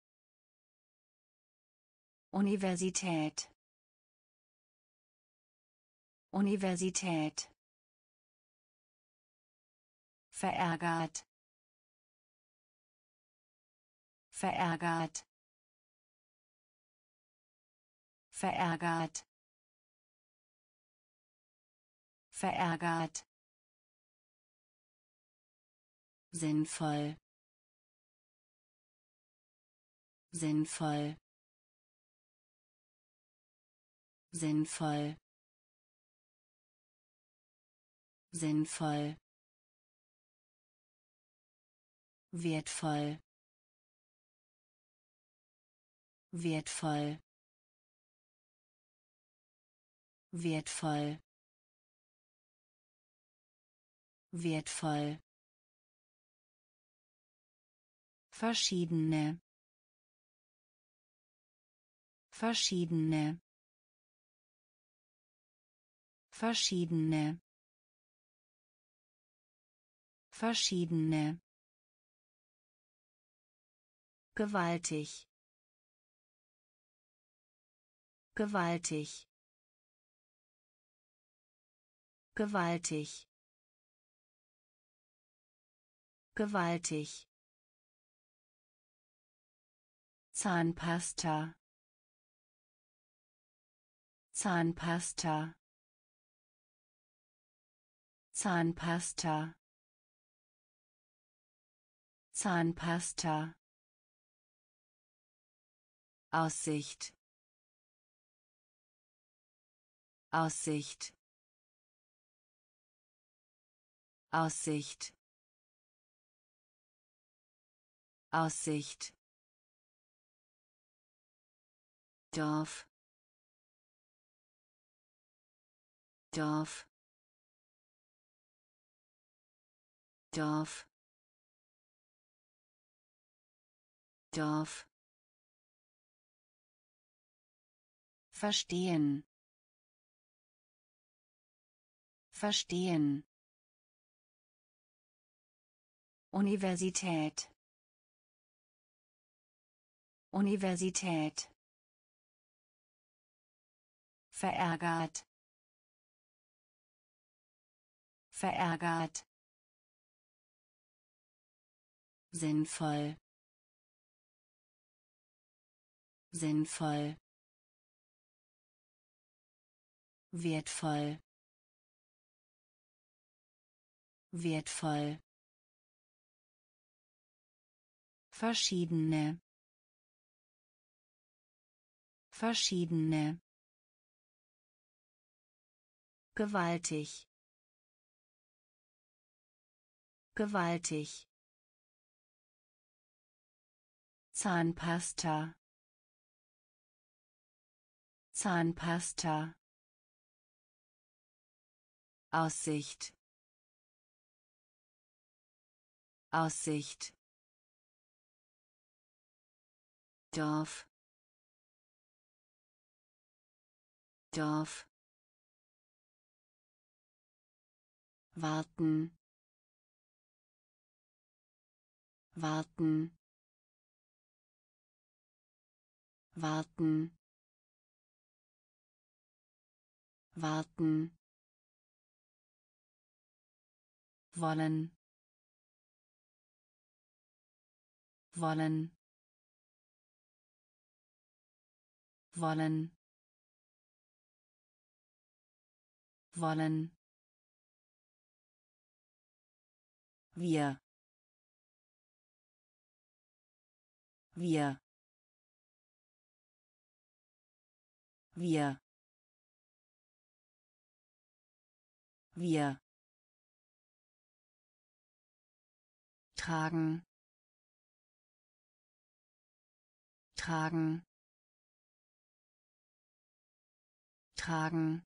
Universität. Universität. Verärgert. Verärgert. Verärgert. Verärgert. Sinnvoll. Sinnvoll. Sinnvoll. Sinnvoll. Wertvoll. Wertvoll. Wertvoll. Wertvoll. Verschiedene. Verschiedene. Verschiedene. Verschiedene. Gewaltig. Gewaltig. Gewaltig. Gewaltig. Zahnpasta. Zahnpasta. Zahnpasta. Zahnpasta. Aussicht. Aussicht. Aussicht. Aussicht. Dorf. Dorf. Dorf. Dorf. Verstehen. Verstehen. Universität. Universität. Verärgert. Verärgert. Sinnvoll. Sinnvoll. Wertvoll. Wertvoll. Verschiedene. Verschiedene. Gewaltig. Gewaltig. Zahnpasta. Zahnpasta. Aussicht. Aussicht. Dorf. Dorf. Warten. Warten. Warten. Warten. Wollen. Wollen. Wollen. Wollen. Wir. Wir. Wir. Wir. Tragen. Tragen. Tragen.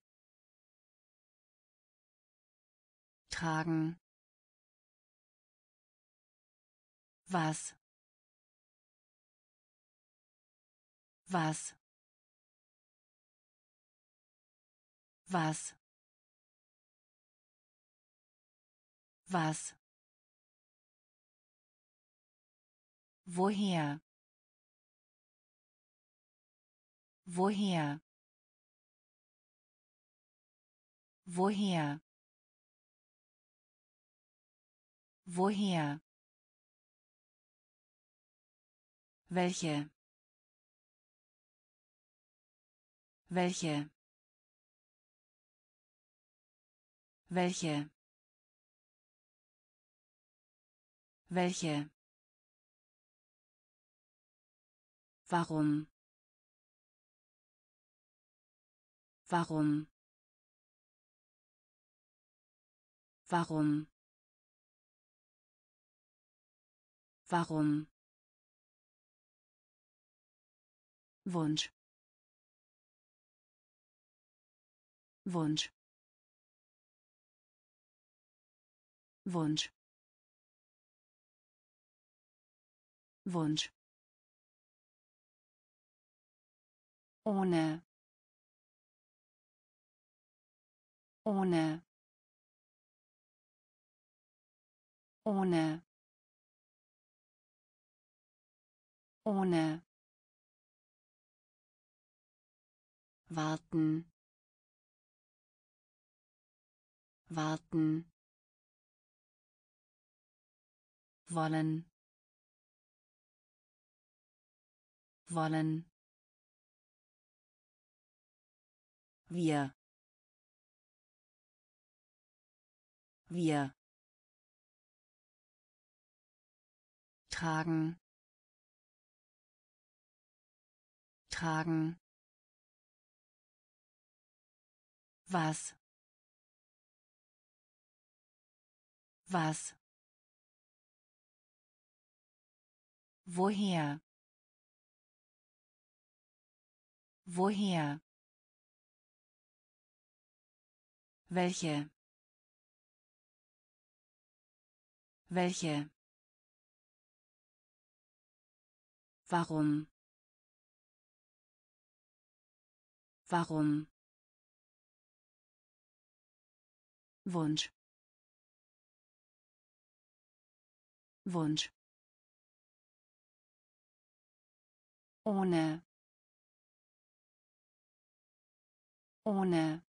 Tragen. Was? Was? Was? Was? Woher? Woher? Woher? Woher? Welche? Welche? Welche? Welche? Warum? Warum? Warum? Warum? Wunsch. Wunsch. Wunsch. Wunsch. Ohne. Ohne. Ohne. Ohne. Warten. Warten. Wollen. Wollen. Wir. Wir. Tragen. Tragen. Was? Was? Woher? Woher? Welche? Welche? Warum? Warum? Wunsch. Wunsch. Ohne. Ohne.